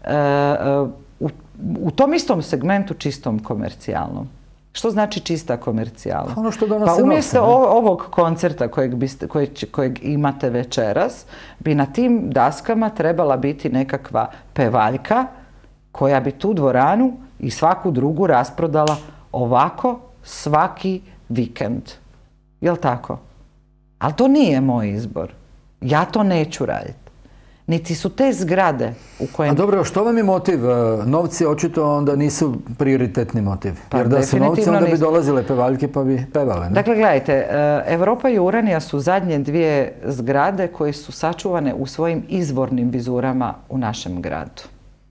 u tom istom segmentu čistom komercijalnom. Što znači čista komercijala? Ono što donosi novce. Pa umjesto ovog koncerta kojeg imate večeras, bi na tim daskama trebala biti nekakva pevaljka koja bi tu dvoranu i svaku drugu rasprodala ovako svaki vikend. Jel' tako? Ali to nije moj izbor. Ja to neću raditi. Niti su te zgrade u kojem... A dobro, što vam je motiv? Novci očito onda nisu prioritetni motiv. Jer da su novci, onda bi dolazile pevaljke pa bi pevale. Ne? Dakle, gledajte, Europa i Uranija su zadnje dvije zgrade koje su sačuvane u svojim izvornim vizurama u našem gradu.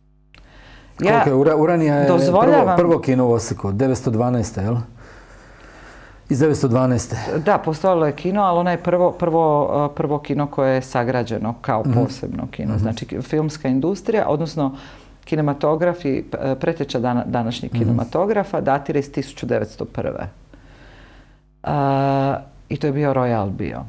Uranija je prvo kino u Osijeku, 912. jel? Iz 912. Da, postojalo je kino, ali ono je prvo kino koje je sagrađeno kao posebno kino. Znači, filmska industrija, odnosno kinematograf i preteča današnjeg kinematografa datira iz 1901. I to je bio Royal bio.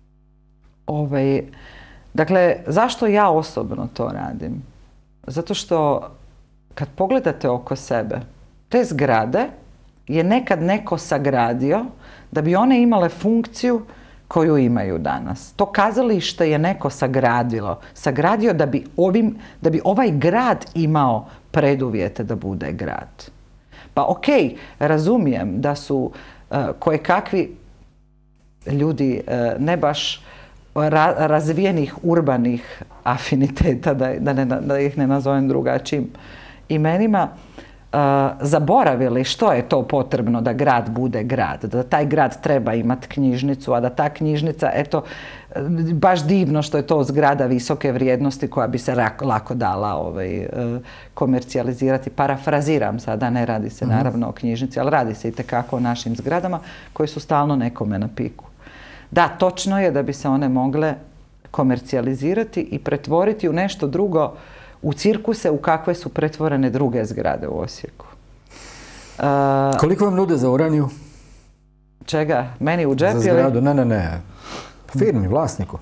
Dakle, zašto ja osobno to radim? Zato što kad pogledate oko sebe, te zgrade je nekad neko sagradio da bi one imale funkciju koju imaju danas. To kazalište je neko sagradio da bi ovaj grad imao preduvjete da bude grad. Pa okej, razumijem da su kojekakvi ljudi ne baš razvijenih urbanih afiniteta, da ih ne nazovem drugačijim imenima, zaboravili što je to potrebno da grad bude grad, da taj grad treba imati knjižnicu, a da ta knjižnica, eto, baš divno što je to zgrada visoke vrijednosti koja bi se lako dala komercijalizirati. Parafraziram sada, ne radi se naravno o knjižnici, ali radi se itekako o našim zgradama koje su stalno nekome na piku. Da, točno je da bi se one mogle komercijalizirati i pretvoriti u nešto drugo, u cirkuse u kakve su pretvorene druge zgrade u Osijeku. Koliko vam nude za Uraniju? Čega? Meni u džep? Za zgradu? Ne. Firmi, vlasniku.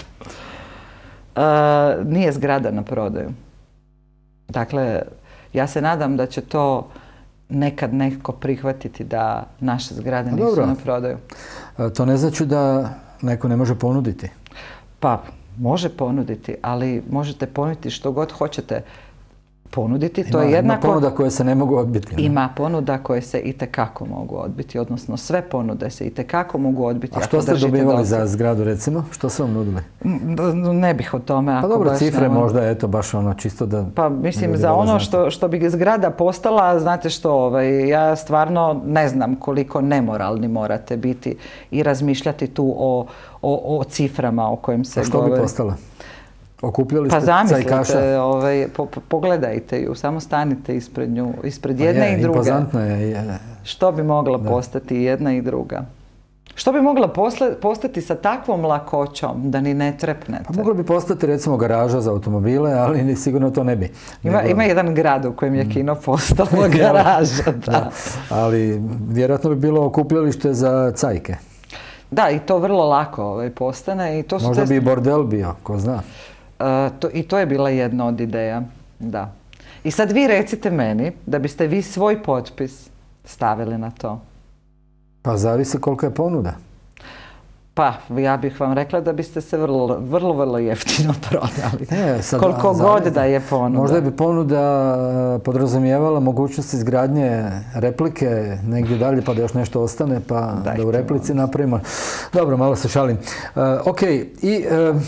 Nije zgrada na prodaju. Dakle, ja se nadam da će to nekad neko prihvatiti da naše zgrade nisu na prodaju. To ne znači da neko ne može ponuditi? Pa, može ponuditi, ali možete ponuditi što god hoćete ponuditi. Ima ponuda koje se ne mogu odbiti. Ne? Ima ponuda koje se itekako mogu odbiti, odnosno sve ponude se itekako mogu odbiti. A što ste dobivali za zgradu, recimo? Što su vam nudili? Ne bih o tome. Pa dobro, cifre možda, eto, baš ono čisto da... Pa mislim, za ono što bi zgrada postala, znate što, ja stvarno ne znam koliko nemoralni morate biti i razmišljati tu o ciframa o kojim se govori. A što bi postala? Okupljali ste cajkaša? Pogledajte ju, samo stanite ispred nju, ispred jedne i druge. Impozantno je. Što bi mogla postati jedna i druga? Što bi mogla postati sa takvom lakoćom da ni ne trepnete? Pa mogla bi postati recimo garaža za automobile, ali sigurno to ne bi. Ima jedan grad u kojem je kino postalo garaža. Da. Ali vjerojatno bi bilo okupljalište za cajke. Da, i to vrlo lako postane. Možda bi i bordel bio, ko zna. I to je bila jedna od ideja, da. I sad vi recite meni da biste vi svoj potpis stavili na to. Pa zavisi koliko je ponuda. Pa, ja bih vam rekla da biste se vrlo jeftino prodali. Koliko god da je ponuda. Možda bi ponuda podrazumijevala mogućnost izgradnje replike negdje dalje, pa da još nešto ostane, pa da u replici napravimo. Dobro, malo se šalim. Ok, i...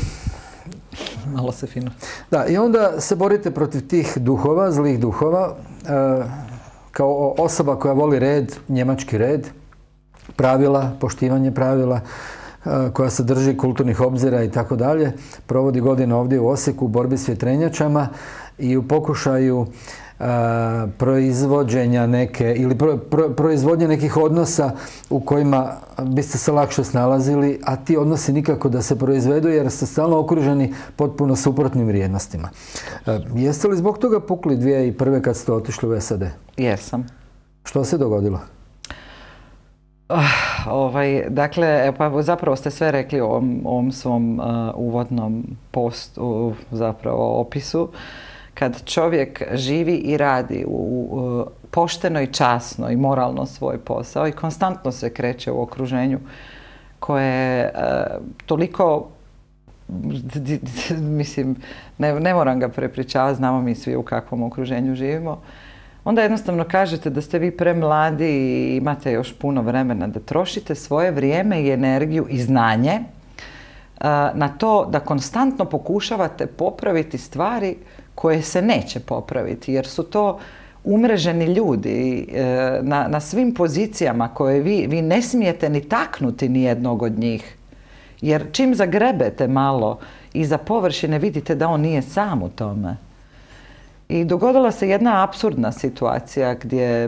Malo se fino. Da, i onda se borite protiv tih duhova, zlih duhova, kao osoba koja voli red, njemački red, pravila, poštivanje pravila, koja se drži kulturnih obzira i tako dalje, provodi godine ovdje u Osijeku u borbi s vjetrenjačama i u pokušaju proizvođenja neke ili proizvodnje nekih odnosa u kojima biste se lakše snalazili, a ti odnosi nikako da se proizvedu jer ste stalno okruženi potpuno suprotnim vrijednostima. Jeste li zbog toga pukli 2001. kad ste otišli u SAD? Jesam. Što se dogodilo? Dakle, pa zapravo ste sve rekli u ovom svom uvodnom postu, zapravo opisu. Kad čovjek živi i radi pošteno i časno i moralno svoj posao i konstantno se kreće u okruženju koje je toliko, mislim, ne moram ga prepričavati, znamo mi svi u kakvom okruženju živimo, onda jednostavno kažete da ste vi premladi i imate još puno vremena da trošite svoje vrijeme i energiju i znanje na to da konstantno pokušavate popraviti stvari koje se neće popraviti, jer su to umreženi ljudi na svim pozicijama koje vi ne smijete ni taknuti ni jednog od njih. Jer čim zagrebete malo iza površine vidite da on nije sam u tome. I dogodila se jedna apsurdna situacija gdje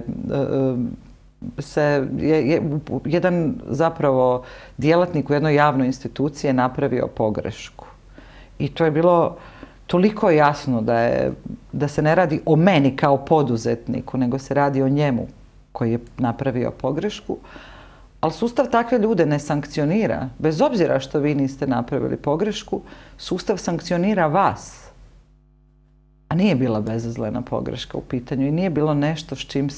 se jedan zapravo djelatnik u jednoj javnoj instituciji je napravio pogrešku. I to je bilo toliko jasno da se ne radi o meni kao poduzetniku, nego se radi o njemu koji je napravio pogrešku. Ali sustav takve ljude ne sankcionira. Bez obzira što vi niste napravili pogrešku, sustav sankcionira vas. A nije bila bezazlena pogreška u pitanju i nije bilo nešto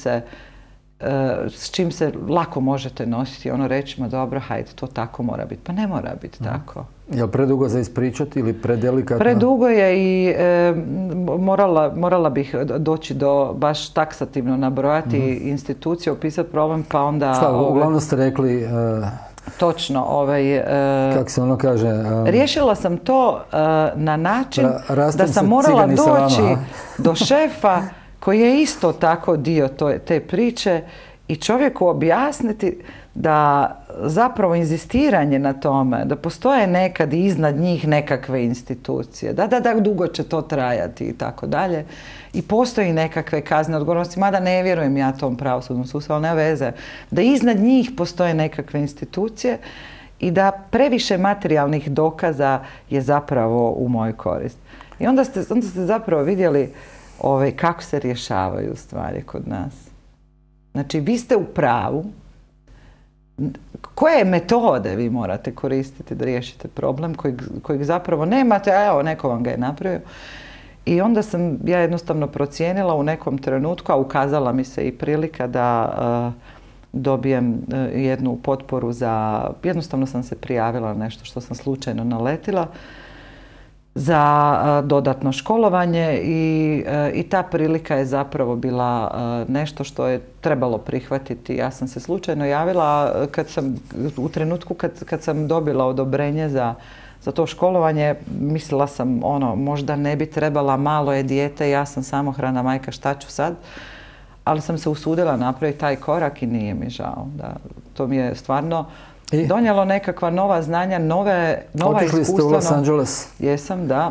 s čim se lako možete nositi. Ono reći, ma dobro, hajde, to tako mora biti. Pa ne mora biti tako. Je li predugo za ispričati ili predelikatno? Predugo je i morala bih doći do baš taksativno nabrojati institucije, opisati problem, pa onda... Šta, uglavnom ste rekli... Točno. Kako se ono kaže? Riješila sam to na način da sam morala doći do šefa koji je isto tako dio te priče i čovjeku objasniti da zapravo inzistiranje na tome, da postoje nekad iznad njih nekakve institucije, da dugo će to trajati i tako dalje. I postoji nekakve kazne odgovornosti, mada ne vjerujem ja tom pravosudnom sustavu, ali nema veze. Da iznad njih postoje nekakve institucije i da previše materijalnih dokaza je zapravo u mojoj korist. I onda ste zapravo vidjeli kako se rješavaju stvari kod nas. Znači, vi ste u pravu. Koje metode vi morate koristiti da riješite problem kojeg zapravo nemate, a evo, neko vam ga je napravio. I onda sam ja jednostavno procijenila u nekom trenutku, a ukazala mi se i prilika da dobijem jednu potporu jednostavno sam se prijavila na nešto što sam slučajno naletila, za dodatno školovanje i ta prilika je zapravo bila nešto što je trebalo prihvatiti. Ja sam se slučajno javila u trenutku kad sam dobila odobrenje za to školovanje. Mislila sam, možda ne bi trebala, malo je dijete, ja sam samohrana majka, šta ću sad? Ali sam se usudila napraviti taj korak i nije mi žao. To mi je stvarno donijelo nekakva nova znanja, nova iskustva. Otišli ste u Los Angeles. Jesam, da.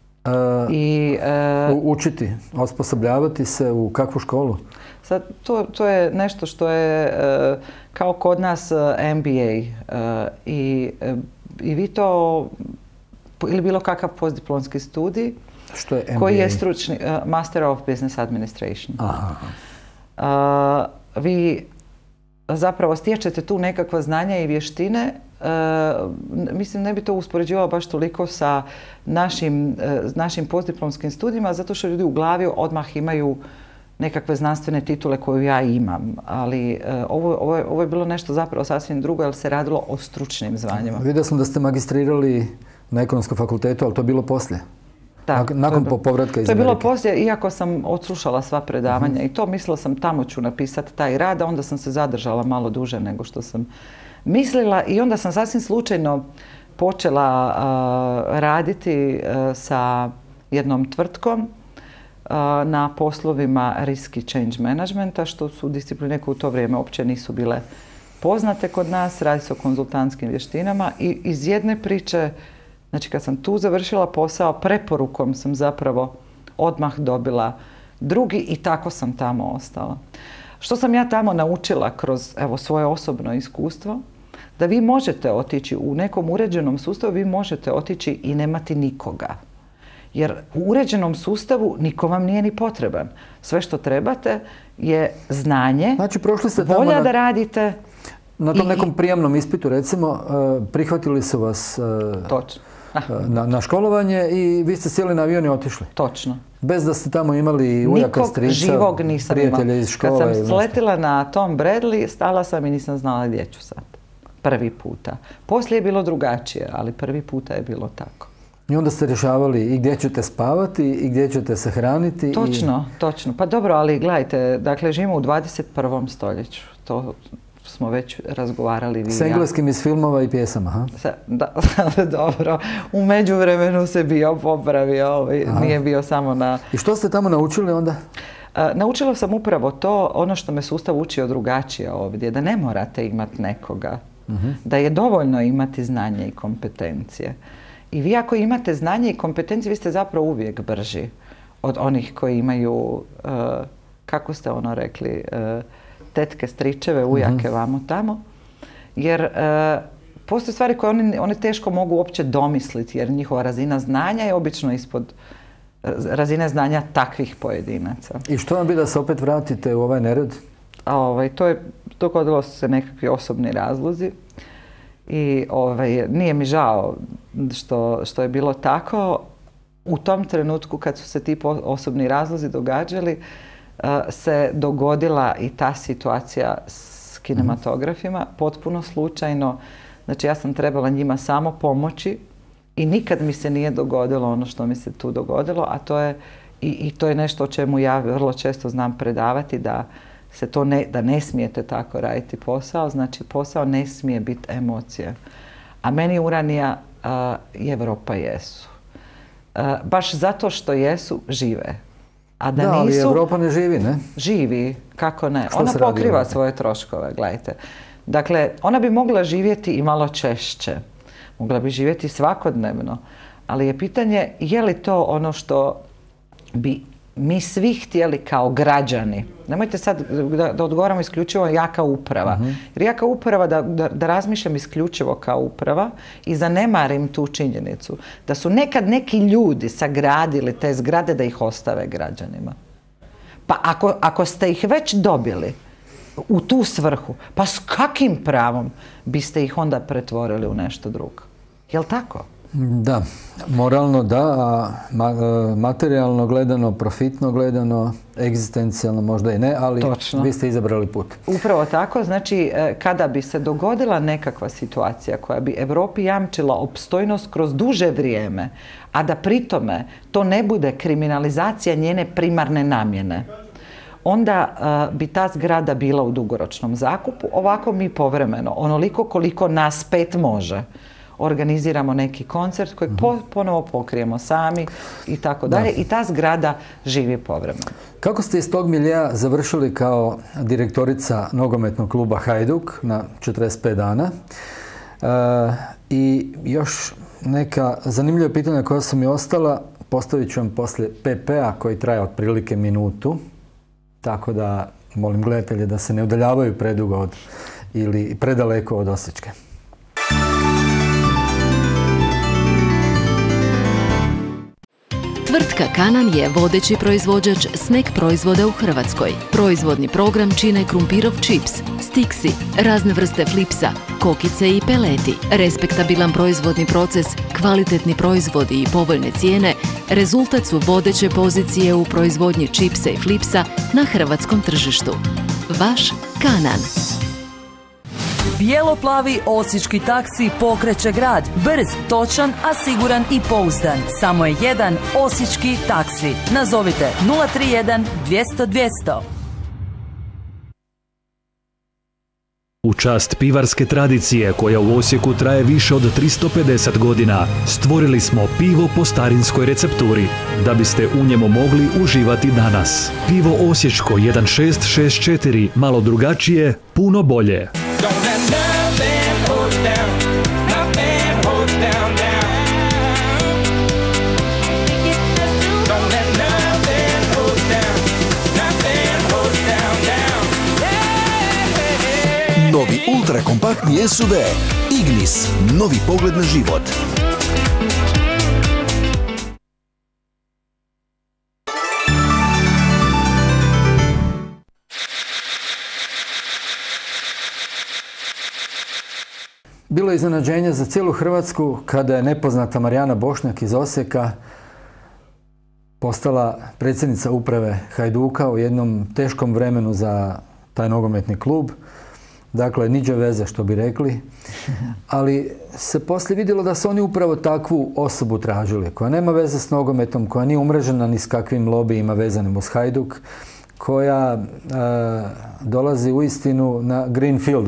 Učiti, osposobljavati se u kakvu školu? Sad, to je nešto što je kao kod nas MBA. I vi to, ili bilo kakav postdiplomski studij, što je MBA? Koji je stručni, Master of Business Administration. Vi zapravo stječete tu nekakva znanja i vještine. Mislim, ne bi to uspoređivalo baš toliko sa našim postdiplomskim studijima, zato što ljudi u glavi odmah imaju nekakve znanstvene titule koju ja imam. Ali ovo je bilo nešto zapravo sasvim drugo, jer se radilo o stručnim zvanjima. Vidio sam da ste magistrirali na Ekonomskom fakultetu, ali to je bilo poslije. Nakon povratka iz Amerike. To je bilo poslije, iako sam odslušala sva predavanja i to, mislila sam tamo ću napisati taj rad, a onda sam se zadržala malo duže nego što sam mislila i onda sam sasvim slučajno počela raditi sa jednom tvrtkom na poslovima risk i change managementa, što su discipline koje u to vrijeme uopće nisu bile poznate kod nas. Radi se o konzultantskim vještinama i iz jedne priče, znači kad sam tu završila posao, preporukom sam zapravo odmah dobila drugi i tako sam tamo ostala. Što sam ja tamo naučila kroz svoje osobno iskustvo? Da vi možete otići u nekom uređenom sustavu, vi možete otići i nemati nikoga. Jer u uređenom sustavu niko vam nije ni potreban. Sve što trebate je znanje, znači, prošli ste tamo volja da radite. Na tom nekom prijamnom ispitu, recimo, prihvatili su vas na školovanje i vi ste sjeli na avion i otišli. Točno. Bez da ste tamo imali ujaka, strica, prijatelja iz škole. Kad sam sletila na Tom Bradley, stala sam i nisam znala gdje ću sad. Prvi puta. Poslije je bilo drugačije, ali prvi puta je bilo tako. I onda ste rješavali i gdje ćete spavati i gdje ćete se hraniti. Točno. Pa dobro, ali gledajte, dakle, živimo u 21. stoljeću. To smo već razgovarali vi i ja. S engleskim iz filmova i pjesama, ha? Da, dobro. U međuvremenu se bio popravio, nije bio samo na... I što ste tamo naučili onda? Naučila sam upravo to, ono što me sustav učio drugačije ovdje, da ne morate imati nekoga, da je dovoljno imati znanje i kompetencije. I vi ako imate znanje i kompetencije, vi ste zapravo uvijek brži od onih koji imaju, kako ste rekli, tetke, stričeve, ujake, vamo tamo. Jer postoje stvari koje oni teško mogu uopće domisliti, jer njihova razina znanja je obično ispod razine znanja takvih pojedinaca. I što vam bi da se opet vratite u ovaj nered? Dogodilo su se nekakvi osobni razlozi i nije mi žao što je bilo tako. U tom trenutku kad su se ti osobni razlozi događali, se dogodila i ta situacija s kinematografima, potpuno slučajno. Znači, ja sam trebala njima samo pomoći i nikad mi se nije dogodilo ono što mi se tu dogodilo, a to je nešto o čemu ja vrlo često znam predavati, da ne smijete tako raditi posao. Znači, posao ne smije biti emocija. A meni Uranija i Europa jesu. Baš zato što jesu, žive. A da, ali Europa ne živi, ne? Živi, kako ne. Ona pokriva svoje troškove, gledajte. Dakle, ona bi mogla živjeti i malo češće. Mogla bi živjeti svakodnevno. Ali je pitanje je li to ono što bi mi svi htjeli kao građani. Nemojte sad da odgovaramo isključivo ja kao uprava. Jer ja kao uprava da razmišljam isključivo kao uprava i zanemarim tu činjenicu da su nekad neki ljudi sagradili te zgrade da ih ostave građanima. Pa ako ste ih već dobili u tu svrhu, pa s kakim pravom biste ih onda pretvorili u nešto drugo? Jel' tako? Da, moralno da, a materijalno gledano, profitno gledano, egzistencijalno možda i ne, ali vi ste izabrali put. Upravo tako, znači kada bi se dogodila nekakva situacija koja bi Europi jamčila opstojnost kroz duže vrijeme, a da pritome to ne bude kriminalizacija njene primarne namjene, onda bi ta zgrada bila u dugoročnom zakupu. Ovako mi povremeno, onoliko koliko nas 5 može, organiziramo neki koncert kojeg ponovo pokrijemo sami i tako dalje. I ta zgrada živi povremeno. Kako ste iz tog miljea završili kao direktorica nogometnog kluba Hajduk na 45 dana? I još neka zanimljiva pitanja koja su mi ostala postavit ću vam poslije PP-a koji traje otprilike minutu. Tako da molim gledatelje da se ne udaljavaju predugo ili predaleko od Osječke. Tvrtka Kanan je vodeći proizvođač snack proizvoda u Hrvatskoj. Proizvodni program čine krumpirov čips, stiksi, razne vrste flipsa, kokice i peleti. Respektabilan proizvodni proces, kvalitetni proizvodi i povoljne cijene rezultat su vodeće pozicije u proizvodnji čipsa i flipsa na hrvatskom tržištu. Vaš Kanan. Bijelo-plavi osječki taksi pokreće grad. Brz, točan, a siguran i pouzdan. Samo je jedan osječki taksi. Nazovite 031 200 200. U čast pivarske tradicije koja u Osijeku traje više od 350 godina, stvorili smo pivo po starinskoj recepturi, da biste u njemu mogli uživati danas. Pivo Osječko 1664, malo drugačije, puno bolje. Novi ultrakompaktni SUV Ignis, novi pogled na život. Bilo je iznenađenje za cijelu Hrvatsku kada je nepoznata Marijana Bošnjak iz Osijeka postala predsjednica uprave Hajduka u jednom teškom vremenu za taj nogometni klub. Dakle, niđe veze što bi rekli, ali se poslije vidjelo da su oni upravo takvu osobu tražili, koja nema veze s nogometom, koja nije umrežena ni s kakvim lobijima vezanim uz Hajduk, koja dolazi u istinu na Greenfield,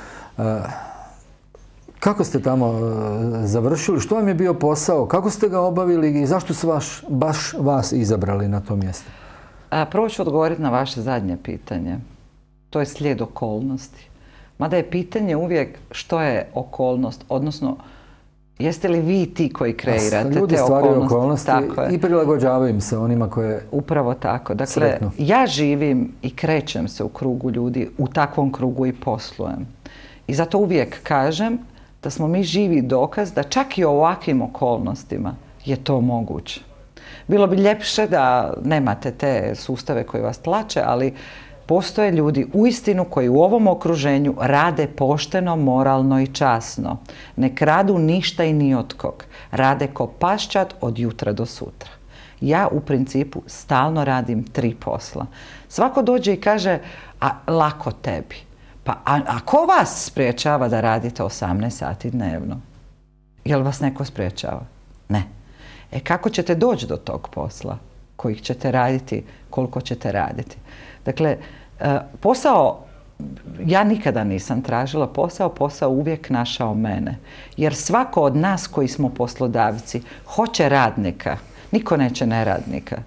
kako ste tamo završili, što vam je bio posao, kako ste ga obavili i zašto su baš vas izabrali na to mjesto? Prvo ću odgovoriti na vaše zadnje pitanje. To je slijed okolnosti. Mada je pitanje uvijek što je okolnost, odnosno jeste li vi ti koji kreirate te okolnosti? Ljudi stvaraju okolnosti i prilagođavaju im se onima koje upravo tako. Dakle, ja živim i krećem se u krugu ljudi, u takvom krugu i poslujem. I zato uvijek kažem da smo mi živi dokaz da čak i u ovakvim okolnostima je to moguće. Bilo bi ljepše da nemate te sustave koji vas tlače, ali postoje ljudi uistinu koji u ovom okruženju rade pošteno, moralno i časno. Ne kradu ništa i ni od kog. Rade ko paščad od jutra do sutra. Ja u principu stalno radim 3 posla. Svako dođe i kaže, a lako tebi. Pa a ko vas spriječava da radite 18 sati dnevno? Jel vas neko spriječava? Ne. Kako ćete doći do tog posla? Kojih ćete raditi, koliko ćete raditi? Dakle, posao, ja nikada nisam tražila posao uvijek našao mene. Jer svako od nas koji smo poslodavci hoće radnika, niko neće neradnika.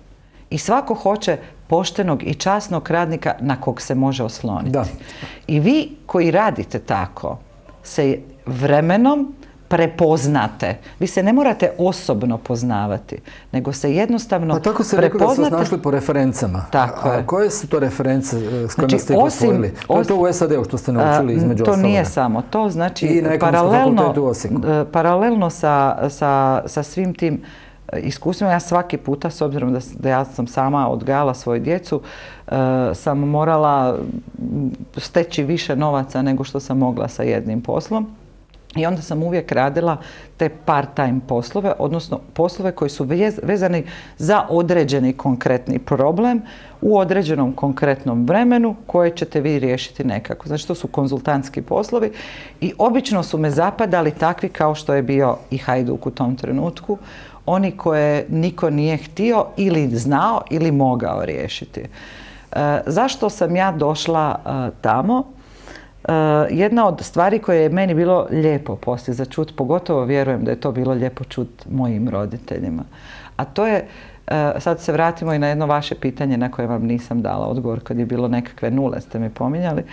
I svako hoće poštenog i časnog radnika na kog se može osloniti. Da. I vi koji radite tako se vremenom prepoznate. Vi se ne morate osobno poznavati, nego se jednostavno prepoznate. A tako se rekao da ste našli po referencama. Tako je. A koje su to reference s kojima ste ih osvojili? To je to u SAD-u što ste naučili između ostaloga. To nije samo to, znači I na Ekonomskom fakultetu u Osijeku. Paralelno sa svim tim iskustvima, ja svaki puta, s obzirom da ja sam sama odgajala svoju djecu, sam morala steći više novaca nego što sam mogla sa jednim poslom. I onda sam uvijek radila te part-time poslove, odnosno poslove koji su vezani za određeni konkretni problem u određenom konkretnom vremenu koje ćete vi riješiti nekako. Znači to su konzultantski poslovi i obično su me zapadali takvi kao što je bio i Hajduk u tom trenutku, oni koje niko nije htio ili znao ili mogao riješiti. Zašto sam ja došla tamo? Jedna od stvari koje je meni bilo lijepo poslije za čut, pogotovo vjerujem da je to bilo lijepo čut mojim roditeljima, a to je, sad se vratimo i na jedno vaše pitanje na koje vam nisam dala odgovor kad je bilo nekakve nule, ste mi pominjali.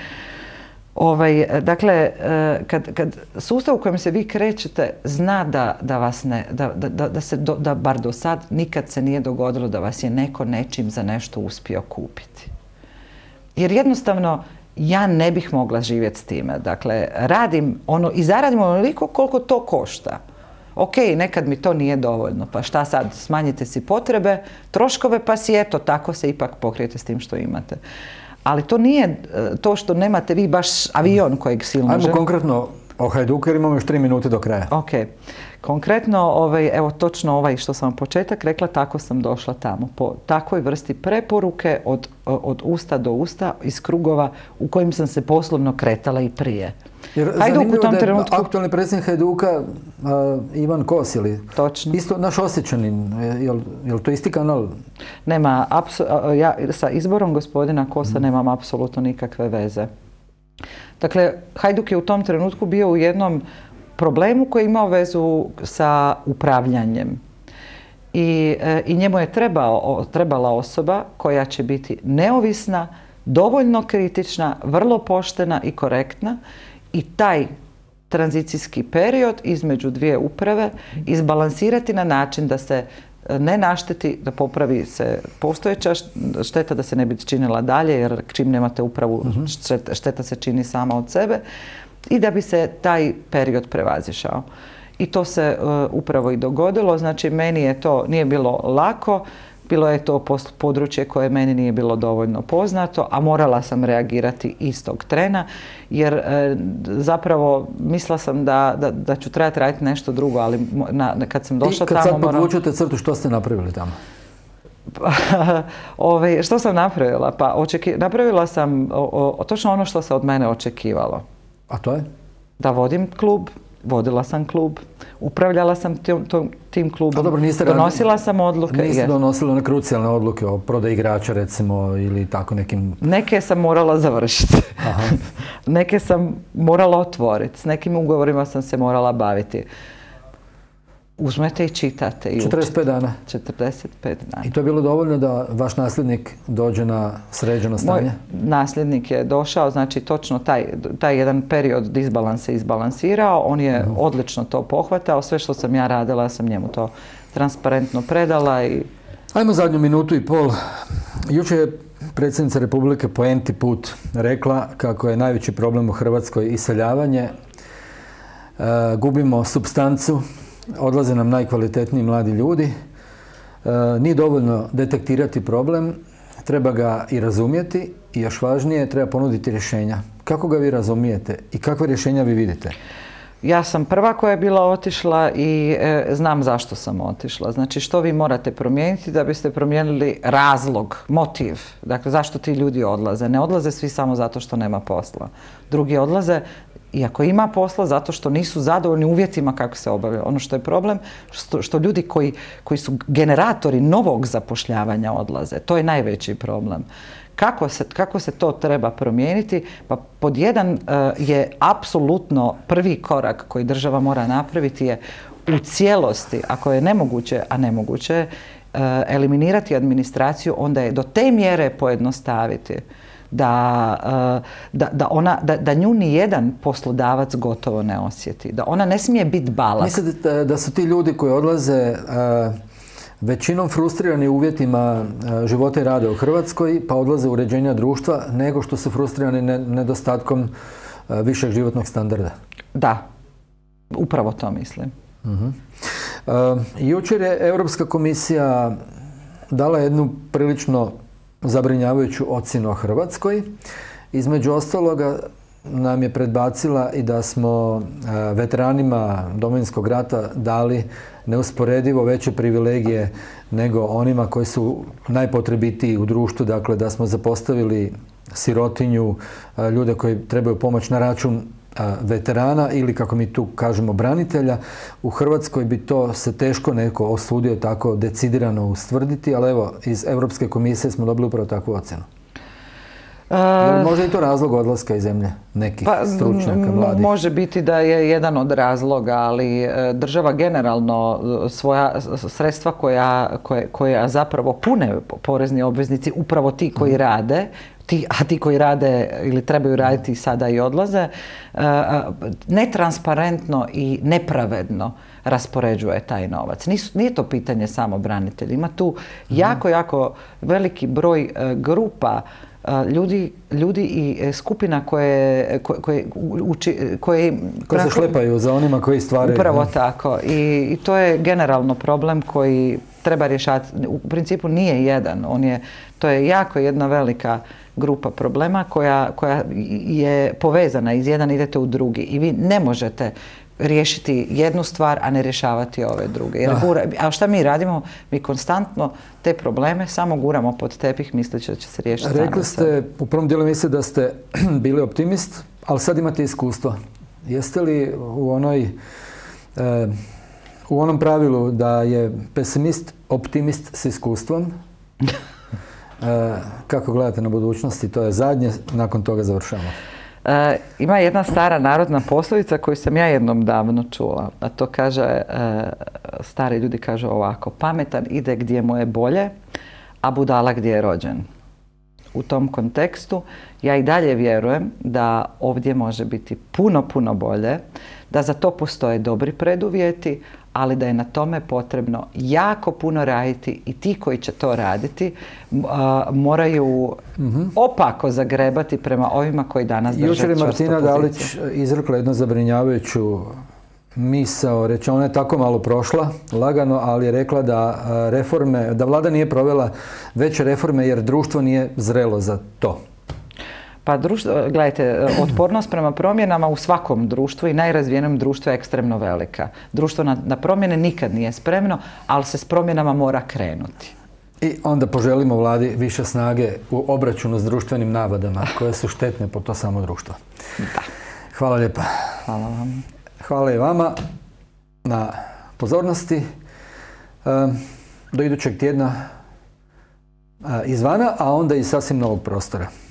Dakle, kad sustav u kojem se vi krećete zna da vas ne, da bar do sad nikad se nije dogodilo da vas je neko nečim za nešto uspio kupiti. Jer jednostavno ja ne bih mogla živjeti s time. Dakle, radim ono i zaradim onoliko koliko to košta. Ok, nekad mi to nije dovoljno, pa šta sad, smanjite si potrebe, troškove, pa si eto, tako se ipak pokrijete s tim što imate. Ali to nije to što nemate vi baš avion kojeg silno Ajmo konkretno o Hajduku jer imamo još 3 minute do kraja. Ok. Konkretno, evo točno što sam početak rekla, tako sam došla tamo. Po takvoj vrsti preporuke od usta do usta iz krugova u kojim sam se poslovno kretala i prije. Jer zanimljivo u tom trenutku aktualni predsjednik Hajduka Ivan Kos, ili? Točno. Isto naš Osječanin, je li to isti kanal? Nema, ja sa izborom gospodina Kosa nemam apsolutno nikakve veze. Dakle, Hajduk je u tom trenutku bio u jednom problemu koji je imao vezu sa upravljanjem. I njemu je trebala osoba koja će biti neovisna, dovoljno kritična, vrlo poštena i korektna i taj tranzicijski period između dvije uprave izbalansirati na način da se ne našteti, da popravi se postojeća šteta, da se ne bi činila dalje, jer čim nemate upravu, šteta se čini sama od sebe, i da bi se taj period prevazišao. I to se upravo i dogodilo. Znači, meni je to nije bilo lako, bilo je to područje koje meni nije bilo dovoljno poznato, a morala sam reagirati istog trena, jer zapravo mislila sam da ću trebati raditi nešto drugo, ali kad sam došla tamo... I kad sad podvučete crtu, što ste napravili tamo? Što sam napravila? Pa napravila sam točno ono što se od mene očekivalo. A to je? Da vodim klub, vodila sam klub, upravljala sam tim klubom, donosila sam odluke. Niste donosili one krucijalne odluke o prodaji igrača, recimo, ili tako nekim... Neke sam morala završiti. Neke sam morala otvoriti. S nekim ugovorima sam se morala baviti. Uzmete i čitate. 45 dana? 45 dana. I to je bilo dovoljno da vaš nasljednik dođe na sređeno stanje? Moj nasljednik je došao, znači točno taj jedan period disbalans se izbalansirao, on je odlično to pohvatao, sve što sam ja radila, ja sam njemu to transparentno predala. Ajmo zadnju minutu i pol. Jučer je predsjednica Republike po enti put rekla kako je najveći problem u Hrvatskoj iseljavanje. Gubimo supstancu, odlaze nam najkvalitetniji mladi ljudi. Nije dovoljno detektirati problem, treba ga i razumjeti i još važnije, treba ponuditi rješenja. Kako ga vi razumijete i kakve rješenja vi vidite? Ja sam prva koja je bila otišla i znam zašto sam otišla. Znači, što vi morate promijeniti da biste promijenili razlog, motiv. Dakle, zašto ti ljudi odlaze? Ne odlaze svi samo zato što nema posla. Drugi odlaze, iako ima posla, zato što nisu zadovoljni uvjetima kako se obavlja. Ono što je problem, što ljudi koji su generatori novog zapošljavanja odlaze. To je najveći problem. Kako se to treba promijeniti? Pa pod jedan je apsolutno prvi korak koji država mora napraviti je u cijelosti, ako je nemoguće, a nemoguće eliminirati administraciju, onda je do te mjere pojednostaviti da nju ni jedan poslodavac gotovo ne osjeti. Da ona ne smije biti balast. Mislite da su ti ljudi koji odlaze većinom frustrirani uvjetima života i rada u Hrvatskoj, pa odlaze u uređenja društva, nego što su frustrirani nedostatkom višeg životnog standarda? Da, upravo to mislim. Jučer je Europska komisija dala jednu prilično zabrinjavajuću ocjenu o Hrvatskoj. Između ostaloga nam je predbacila i da smo veteranima Domovinskog rata dali neusporedivo veće privilegije nego onima koji su najpotrebitiji u društvu, dakle da smo zapostavili sirotinju, ljude koji trebaju pomoć na račun veterana ili, kako mi tu kažemo, branitelja. U Hrvatskoj bi to se teško neko osudio tako decidirano ustvrditi, ali evo, iz Europske komisije smo dobili upravo takvu ocjenu. Možda i to razlog odlaska iz zemlje nekih stručnjaka, mladih? Može biti da je jedan od razloga, ali država generalno svoja sredstva koja zapravo pune porezni obveznici, upravo ti koji rade, a ti koji rade ili trebaju raditi sada i odlaze, netransparentno i nepravedno raspoređuje taj novac. Nije to pitanje samo branitelja. Ima tu jako veliki broj grupa ljudi i skupina koje se šlepaju za onima koji stvaraju. Upravo tako. I to je generalno problem koji treba rješati. U principu nije jedan. To je jako jedna velika grupa problema koja je povezana. Iz jedan idete u drugi. I vi ne možete riješiti jednu stvar, a ne rješavati ove druge. A šta mi radimo? Mi konstantno te probleme samo guramo pod tepih misleći da će se riješiti. Rekli ste, u prvom dijelu mislite da ste bili optimist, ali sad imate iskustvo. Jeste li u onom pravilu da je pesimist optimist s iskustvom? Kako gledate na budućnosti? To je zadnje, nakon toga završamo. Ima jedna stara narodna poslovica koju sam ja jednom davno čula, a to kaže, stari ljudi kažu ovako: pametan ide gdje mu je bolje, a budala gdje je rođen. U tom kontekstu ja i dalje vjerujem da ovdje može biti puno bolje, da za to postoje dobri preduvjeti, ali da je na tome potrebno jako puno raditi i ti koji će to raditi moraju opako zagrebati prema ovima koji danas drže čvrstu poziciju. Jučer je Martina Dalić izrekla jednu zabrinjavajuću misao, reći, ona je tako malo prošla, lagano, ali je rekla da vlada nije provela veće reforme jer društvo nije zrelo za to. Pa gledajte, otpornost prema promjenama u svakom društvu i najrazvijenom društvu je ekstremno velika. Društvo na promjene nikad nije spremno, ali se s promjenama mora krenuti. I onda poželimo vladi više snage u obračunu s društvenim navadama koje su štetne po to samo društvo. Da. Hvala lijepa. Hvala vam. Hvala i vama na pozornosti. Do idućeg tjedna izvana, a onda i sasvim novog prostora.